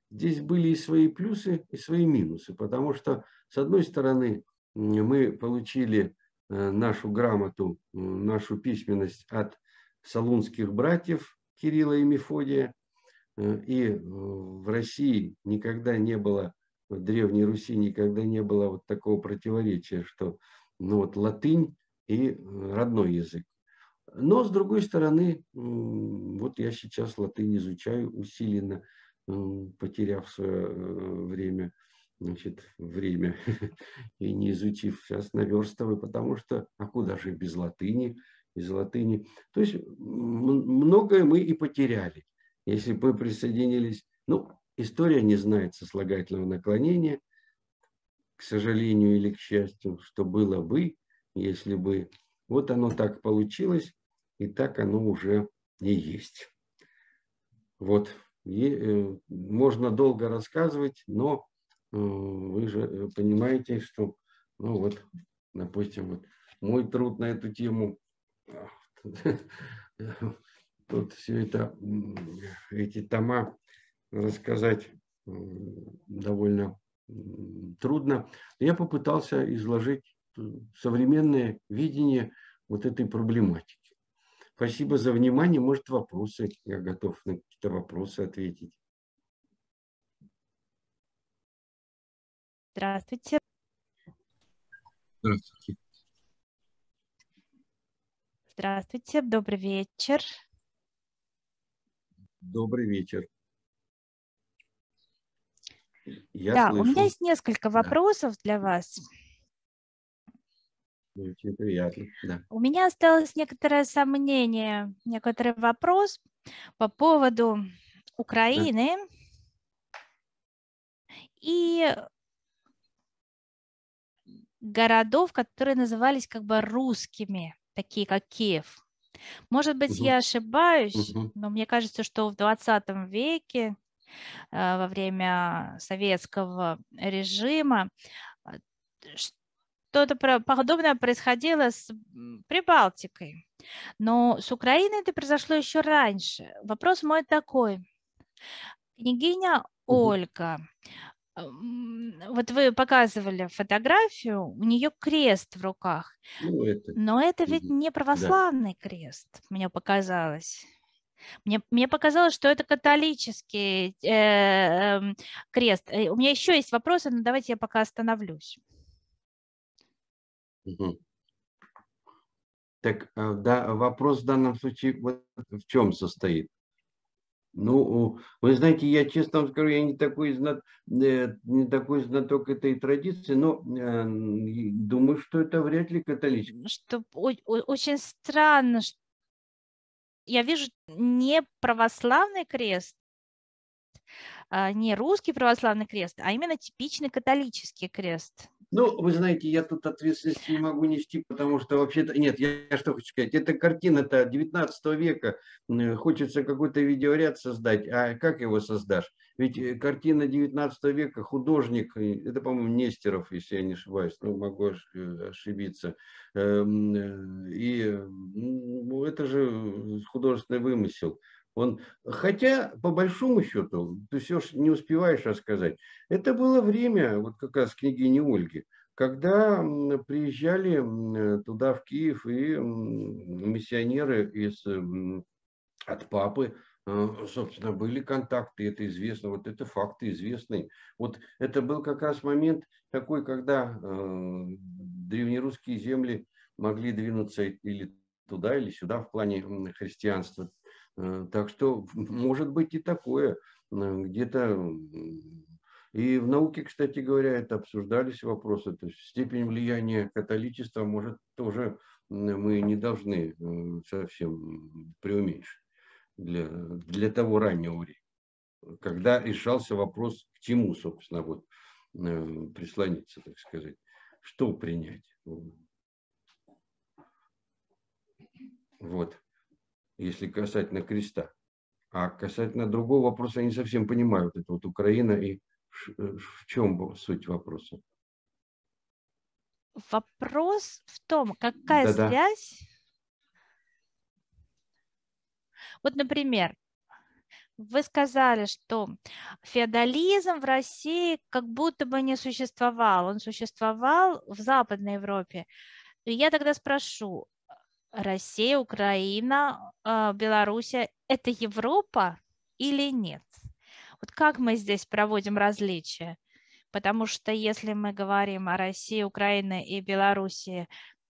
здесь были и свои плюсы, и свои минусы, потому что, с одной стороны, мы получили нашу грамоту, нашу письменность от салунских братьев Кирилла и Мефодия, и в России никогда не было, в Древней Руси никогда не было вот такого противоречия, что ну вот латынь и родной язык. Но, с другой стороны, вот я сейчас латынь изучаю усиленно, потеряв свое время, значит, время и не изучив, сейчас наверстываю, потому что, а куда же без латыни, из латыни. То есть многое мы и потеряли, если бы мы присоединились. Ну, история не знает сослагательного наклонения, к сожалению или к счастью, что было бы, если бы. Вот оно так получилось, и так оно уже и есть. Вот. И, э, можно долго рассказывать, но э, вы же понимаете, что, ну вот, допустим, вот мой труд на эту тему, тут все это, эти тома рассказать довольно трудно. Я попытался изложить современное видение вот этой проблематики. Спасибо за внимание. Может, вопросы? Я готов на какие-то вопросы ответить. Здравствуйте. Здравствуйте. Здравствуйте. Добрый вечер. Добрый вечер. Я да, слышу. у меня есть несколько вопросов да. для вас. Очень приятно. Да. У меня осталось некоторое сомнение, некоторый вопрос по поводу Украины да. и городов, которые назывались как бы русскими, такие как Киев. Может быть, угу. я ошибаюсь, угу. но мне кажется, что в двадцатом веке во время советского режима что-то подобное происходило с Прибалтикой. Но с Украиной это произошло еще раньше. Вопрос мой такой. Княгиня угу. Ольга, вот вы показывали фотографию, у нее крест в руках. Ну, это... Но это ведь не православный да. крест, мне показалось. Мне, мне показалось, что это католический э, э, крест. У меня еще есть вопросы, но давайте я пока остановлюсь. Угу. Так, да, вопрос в данном случае вот в чем состоит? Ну, вы знаете, я честно вам скажу, я не такой, знат, не такой знаток этой традиции, но э, думаю, что это вряд ли католический. Что очень странно, что я вижу не православный крест, не русский православный крест, а именно типичный католический крест. Ну, вы знаете, я тут ответственности не могу нести, потому что вообще-то... Нет, я, я что хочу сказать, это картина-то девятнадцатого века, хочется какой-то видеоряд создать, а как его создашь? Ведь картина девятнадцатого века, художник, это, по-моему, Нестеров, если я не ошибаюсь, ну, могу ошибиться, и ну, это же художественный вымысел. Он, хотя, по большому счету, ты все не успеваешь рассказать, это было время, вот как раз княгини Ольги, когда приезжали туда, в Киев, и миссионеры из, от папы, собственно, были контакты, это известно, вот это факты известные. Вот это был как раз момент такой, когда древнерусские земли могли двинуться или туда, или сюда в плане христианства. Так что может быть и такое. Где-то и в науке, кстати говоря, это обсуждались вопросы. То есть степень влияния католичества, может, тоже мы не должны совсем преуменьшить для, для того раннего времени, когда решался вопрос, к чему, собственно, вот прислониться, так сказать, что принять. Вот. Если касательно креста. А касательно другого вопроса, я не совсем понимаю. Вот это вот Украина и в чем суть вопроса? Вопрос в том, какая Да-да. связь... Вот, например, вы сказали, что феодализм в России как будто бы не существовал. Он существовал в Западной Европе. И я тогда спрошу, Россия, Украина, э, Белоруссия – это Европа или нет? Вот как мы здесь проводим различия? Потому что если мы говорим о России, Украине и Белоруссии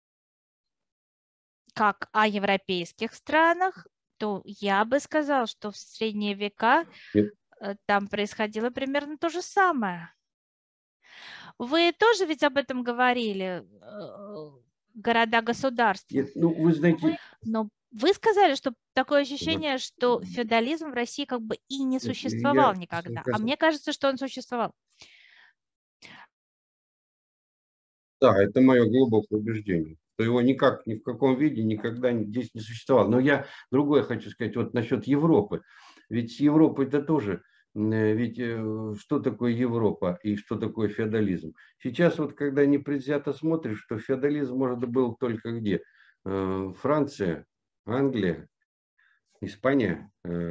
как о европейских странах, то я бы сказала, что в средние века Нет. там происходило примерно то же самое. Вы тоже ведь об этом говорили, города-государства. Нет, ну, вы знаете... Но вы сказали, что такое ощущение, что феодализм в России как бы и не существовал Я... никогда. А мне кажется, что он существовал. Да, это мое глубокое убеждение, что его никак, ни в каком виде никогда здесь не существовало. Но я другое хочу сказать вот насчет Европы. Ведь с Европой-то тоже, ведь что такое Европа и что такое феодализм? Сейчас вот когда непредвзято смотришь, что феодализм может был только где? Франция, Англия, Испания,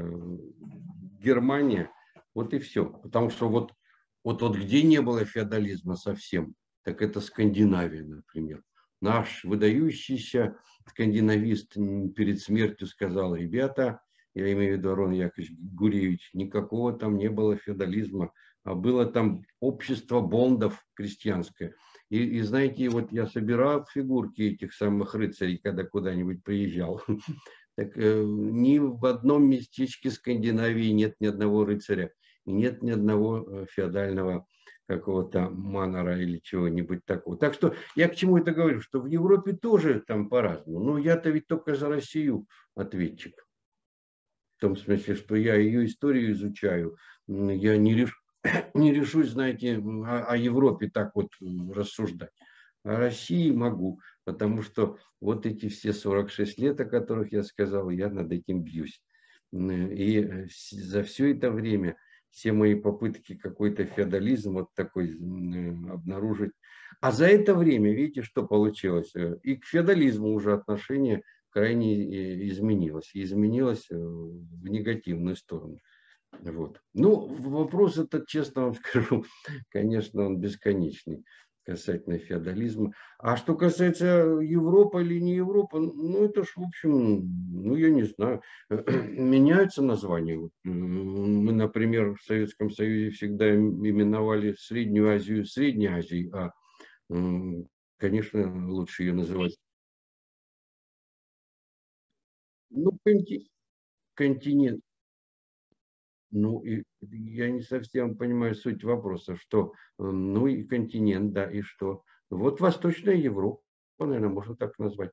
Германия, вот и все. Потому что вот, вот, вот где не было феодализма совсем, так это Скандинавия, например. Наш выдающийся скандинавист перед смертью сказал: ребята, я имею в виду Арон Яковлевич Гуревич, никакого там не было феодализма, а было там общество бондов крестьянское. И, и знаете, вот я собирал фигурки этих самых рыцарей, когда куда-нибудь приезжал. Так э, ни в одном местечке Скандинавии нет ни одного рыцаря, и нет ни одного феодального какого-то манора или чего-нибудь такого. Так что я к чему это говорю, что в Европе тоже там по-разному. Но я-то ведь только за Россию ответчик. В том смысле, что я ее историю изучаю. Я не, реш... не решусь, знаете, о, о Европе так вот рассуждать. О России могу, потому что вот эти все сорок шесть лет, о которых я сказал, я над этим бьюсь. И за все это время все мои попытки какой-то феодализм вот такой обнаружить. А за это время, видите, что получилось? И к феодализму уже отношение крайне изменилось. И изменилось в негативную сторону. Вот. Ну, вопрос этот, честно вам скажу, конечно, он бесконечный касательно феодализма. А что касается Европы или не Европы, ну, это ж, в общем, ну, я не знаю, меняются названия. Мы, например, в Советском Союзе всегда именовали Среднюю Азию Средней Азией, а, конечно, лучше ее называть. Ну, континент. Ну, и я не совсем понимаю суть вопроса, что, ну, и континент, да, и что? Вот Восточная Европа, наверное, можно так назвать.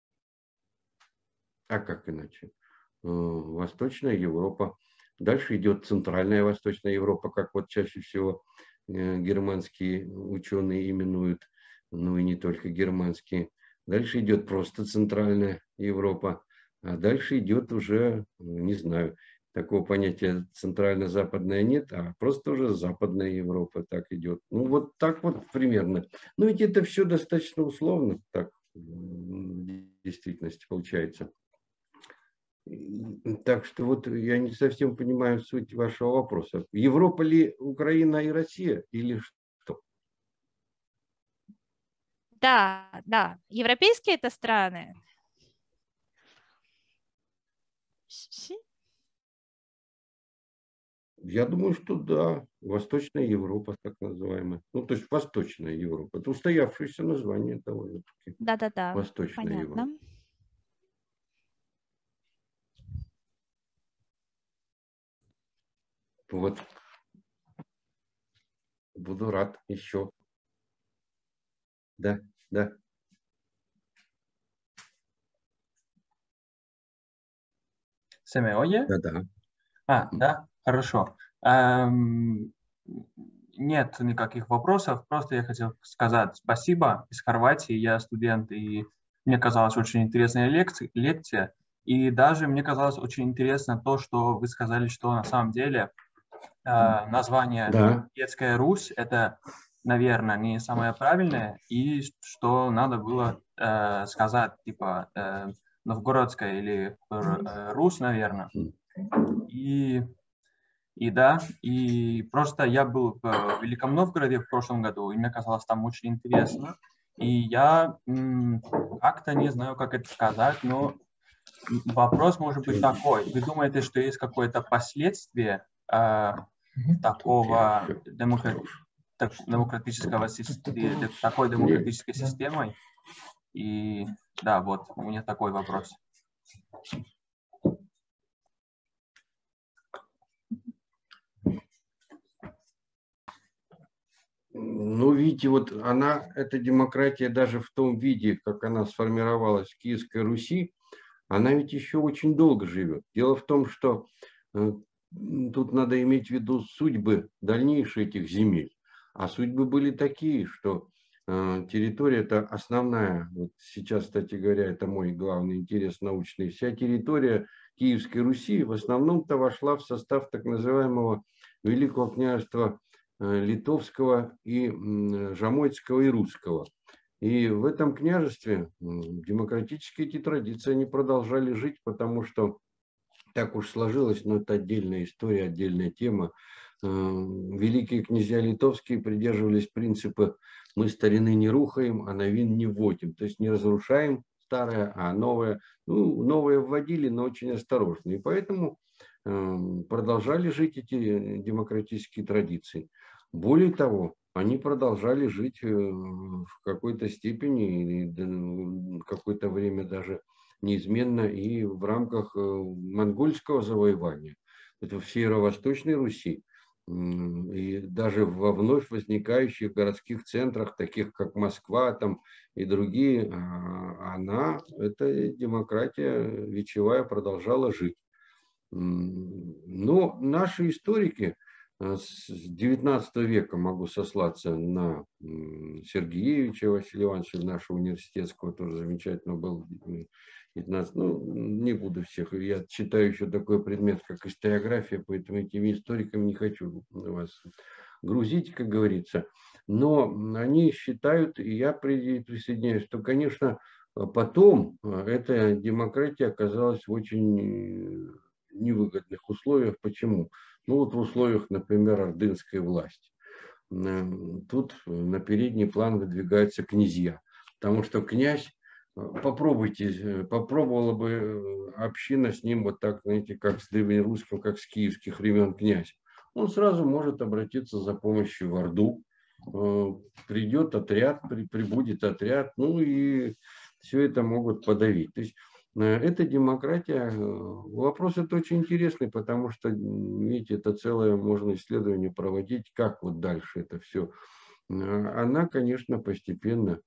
А как иначе? Восточная Европа. Дальше идет Центральная Восточная Европа, как вот чаще всего германские ученые именуют, ну и не только германские. Дальше идет просто Центральная Европа, а дальше идет уже, не знаю, такого понятия центрально-западная нет, а просто уже Западная Европа так идет. Ну вот так вот примерно. Но ведь это все достаточно условно, так в действительности получается. Так что вот я не совсем понимаю суть вашего вопроса. Европа ли Украина и Россия или что? Да, да. Европейские это страны. Я думаю, что да. Восточная Европа, так называемая. Ну, то есть Восточная Европа. Это устоявшееся название довольно-таки. Да-да-да. Восточная Понятно. Европа. Вот. Буду рад еще. Да, да. Семеоye? Да, да. А, да, хорошо. Эм, нет никаких вопросов, просто я хотел сказать спасибо. Из Хорватии я студент, и мне казалась очень интересная лекция, лекция. И даже мне казалось очень интересно то, что вы сказали, что на самом деле э, название Да. Детская Русь – это, наверное, не самое правильное, и что надо было э, сказать, типа, э, Новгородская или э, Русь, наверное. И И да, и просто я был в Великом Новгороде в прошлом году, и мне казалось там очень интересно. И я как-то не знаю, как это сказать, но вопрос может быть такой. Вы думаете, что есть какое-то последствие э, такого демократ... так, демократического системы, такой демократической системой? И да, вот у меня такой вопрос. Ну, видите, вот она, эта демократия даже в том виде, как она сформировалась в Киевской Руси, она ведь еще очень долго живет. Дело в том, что э, тут надо иметь в виду судьбы дальнейшие этих земель. А судьбы были такие, что э, территория это основная. Вот сейчас, кстати говоря, это мой главный интерес научный. Вся территория Киевской Руси в основном-то вошла в состав так называемого Великого княжества Литовского и Жамойцкого и Русского. И в этом княжестве демократические эти традиции они продолжали жить, потому что так уж сложилось, но это отдельная история, отдельная тема. Великие князья литовские придерживались принципа «мы старины не рухаем, а новин не вводим». То есть не разрушаем старое, а новое. Ну, новое вводили, но очень осторожно. И поэтому продолжали жить эти демократические традиции. Более того, они продолжали жить в какой-то степени, или какое-то время даже неизменно и в рамках монгольского завоевания. Это в Северо-Восточной Руси. И даже во вновь возникающих городских центрах, таких как Москва там, и другие, она, эта демократия вечевая продолжала жить. Но наши историки с девятнадцатого века, могу сослаться на Сергеевича Василия Ивановича, нашего университетского, тоже замечательно был, девятнадцатый, ну, не буду всех, я читаю еще такой предмет, как историография, поэтому этими историками не хочу вас грузить, как говорится, но они считают, и я присоединяюсь, что, конечно, потом эта демократия оказалась в очень невыгодных условиях. Почему? Ну вот в условиях, например, ордынской власти. Тут на передний план выдвигаются князья, потому что князь, попробуйте, попробовала бы община с ним вот так, знаете, как с древнерусским, как с киевских времен князь. Он сразу может обратиться за помощью в Орду, придет отряд, прибудет отряд, ну и все это могут подавить. То есть это демократия. Вопрос это очень интересный, потому что, видите, это целое можно исследование проводить, как вот дальше это все. Она, конечно, постепенно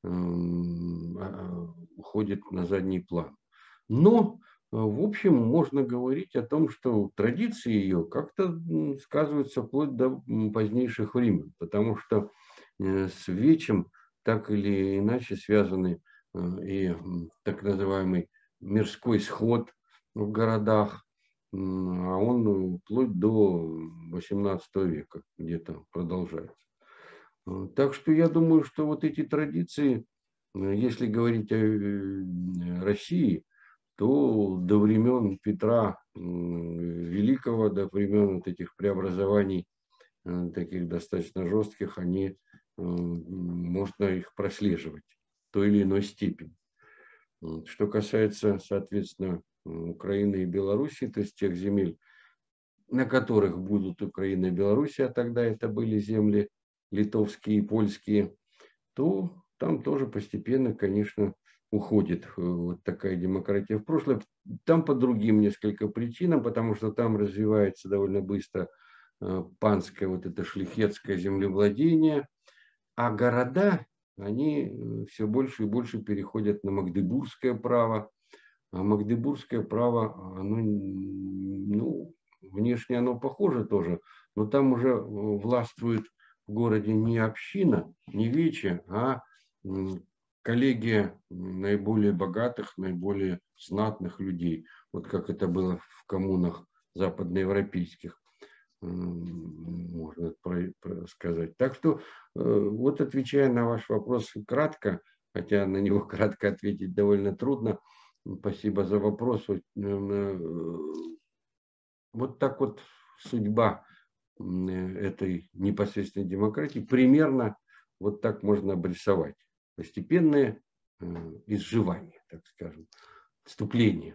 уходит на задний план. Но, в общем, можно говорить о том, что традиции ее как-то сказываются вплоть до позднейших времен, потому что с вечем так или иначе связаны и так называемый мирской сход в городах, а он вплоть до восемнадцатого века где-то продолжается. Так что я думаю, что вот эти традиции, если говорить о России, то до времен Петра Великого, до времен вот этих преобразований, таких достаточно жестких, они, можно их прослеживать в той или иной степени. Что касается, соответственно, Украины и Белоруссии, то есть тех земель, на которых будут Украина и Белоруссия, а тогда это были земли литовские и польские, то там тоже постепенно, конечно, уходит вот такая демократия в прошлое. Там по другим несколько причинам, потому что там развивается довольно быстро панское, вот это шляхетское землевладение, а города, они все больше и больше переходят на магдебургское право. А магдебургское право, оно, ну, внешне оно похоже тоже, но там уже властвует в городе не община, не вече, а коллегия наиболее богатых, наиболее знатных людей. Вот как это было в коммунах западноевропейских, можно сказать. Так что, вот отвечая на ваш вопрос кратко, хотя на него кратко ответить довольно трудно, спасибо за вопрос. Вот так вот судьба этой непосредственной демократии примерно вот так можно обрисовать. Постепенное изживание, так скажем, вступление.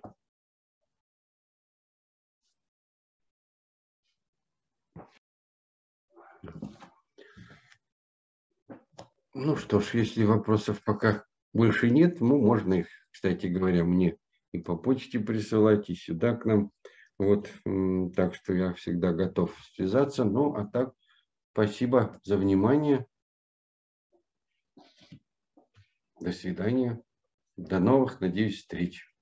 Ну что ж, если вопросов пока больше нет, ну, можно их, кстати говоря, мне и по почте присылать, и сюда к нам. Вот, так что я всегда готов связаться. Ну, а так, спасибо за внимание. До свидания. До новых, надеюсь, встреч.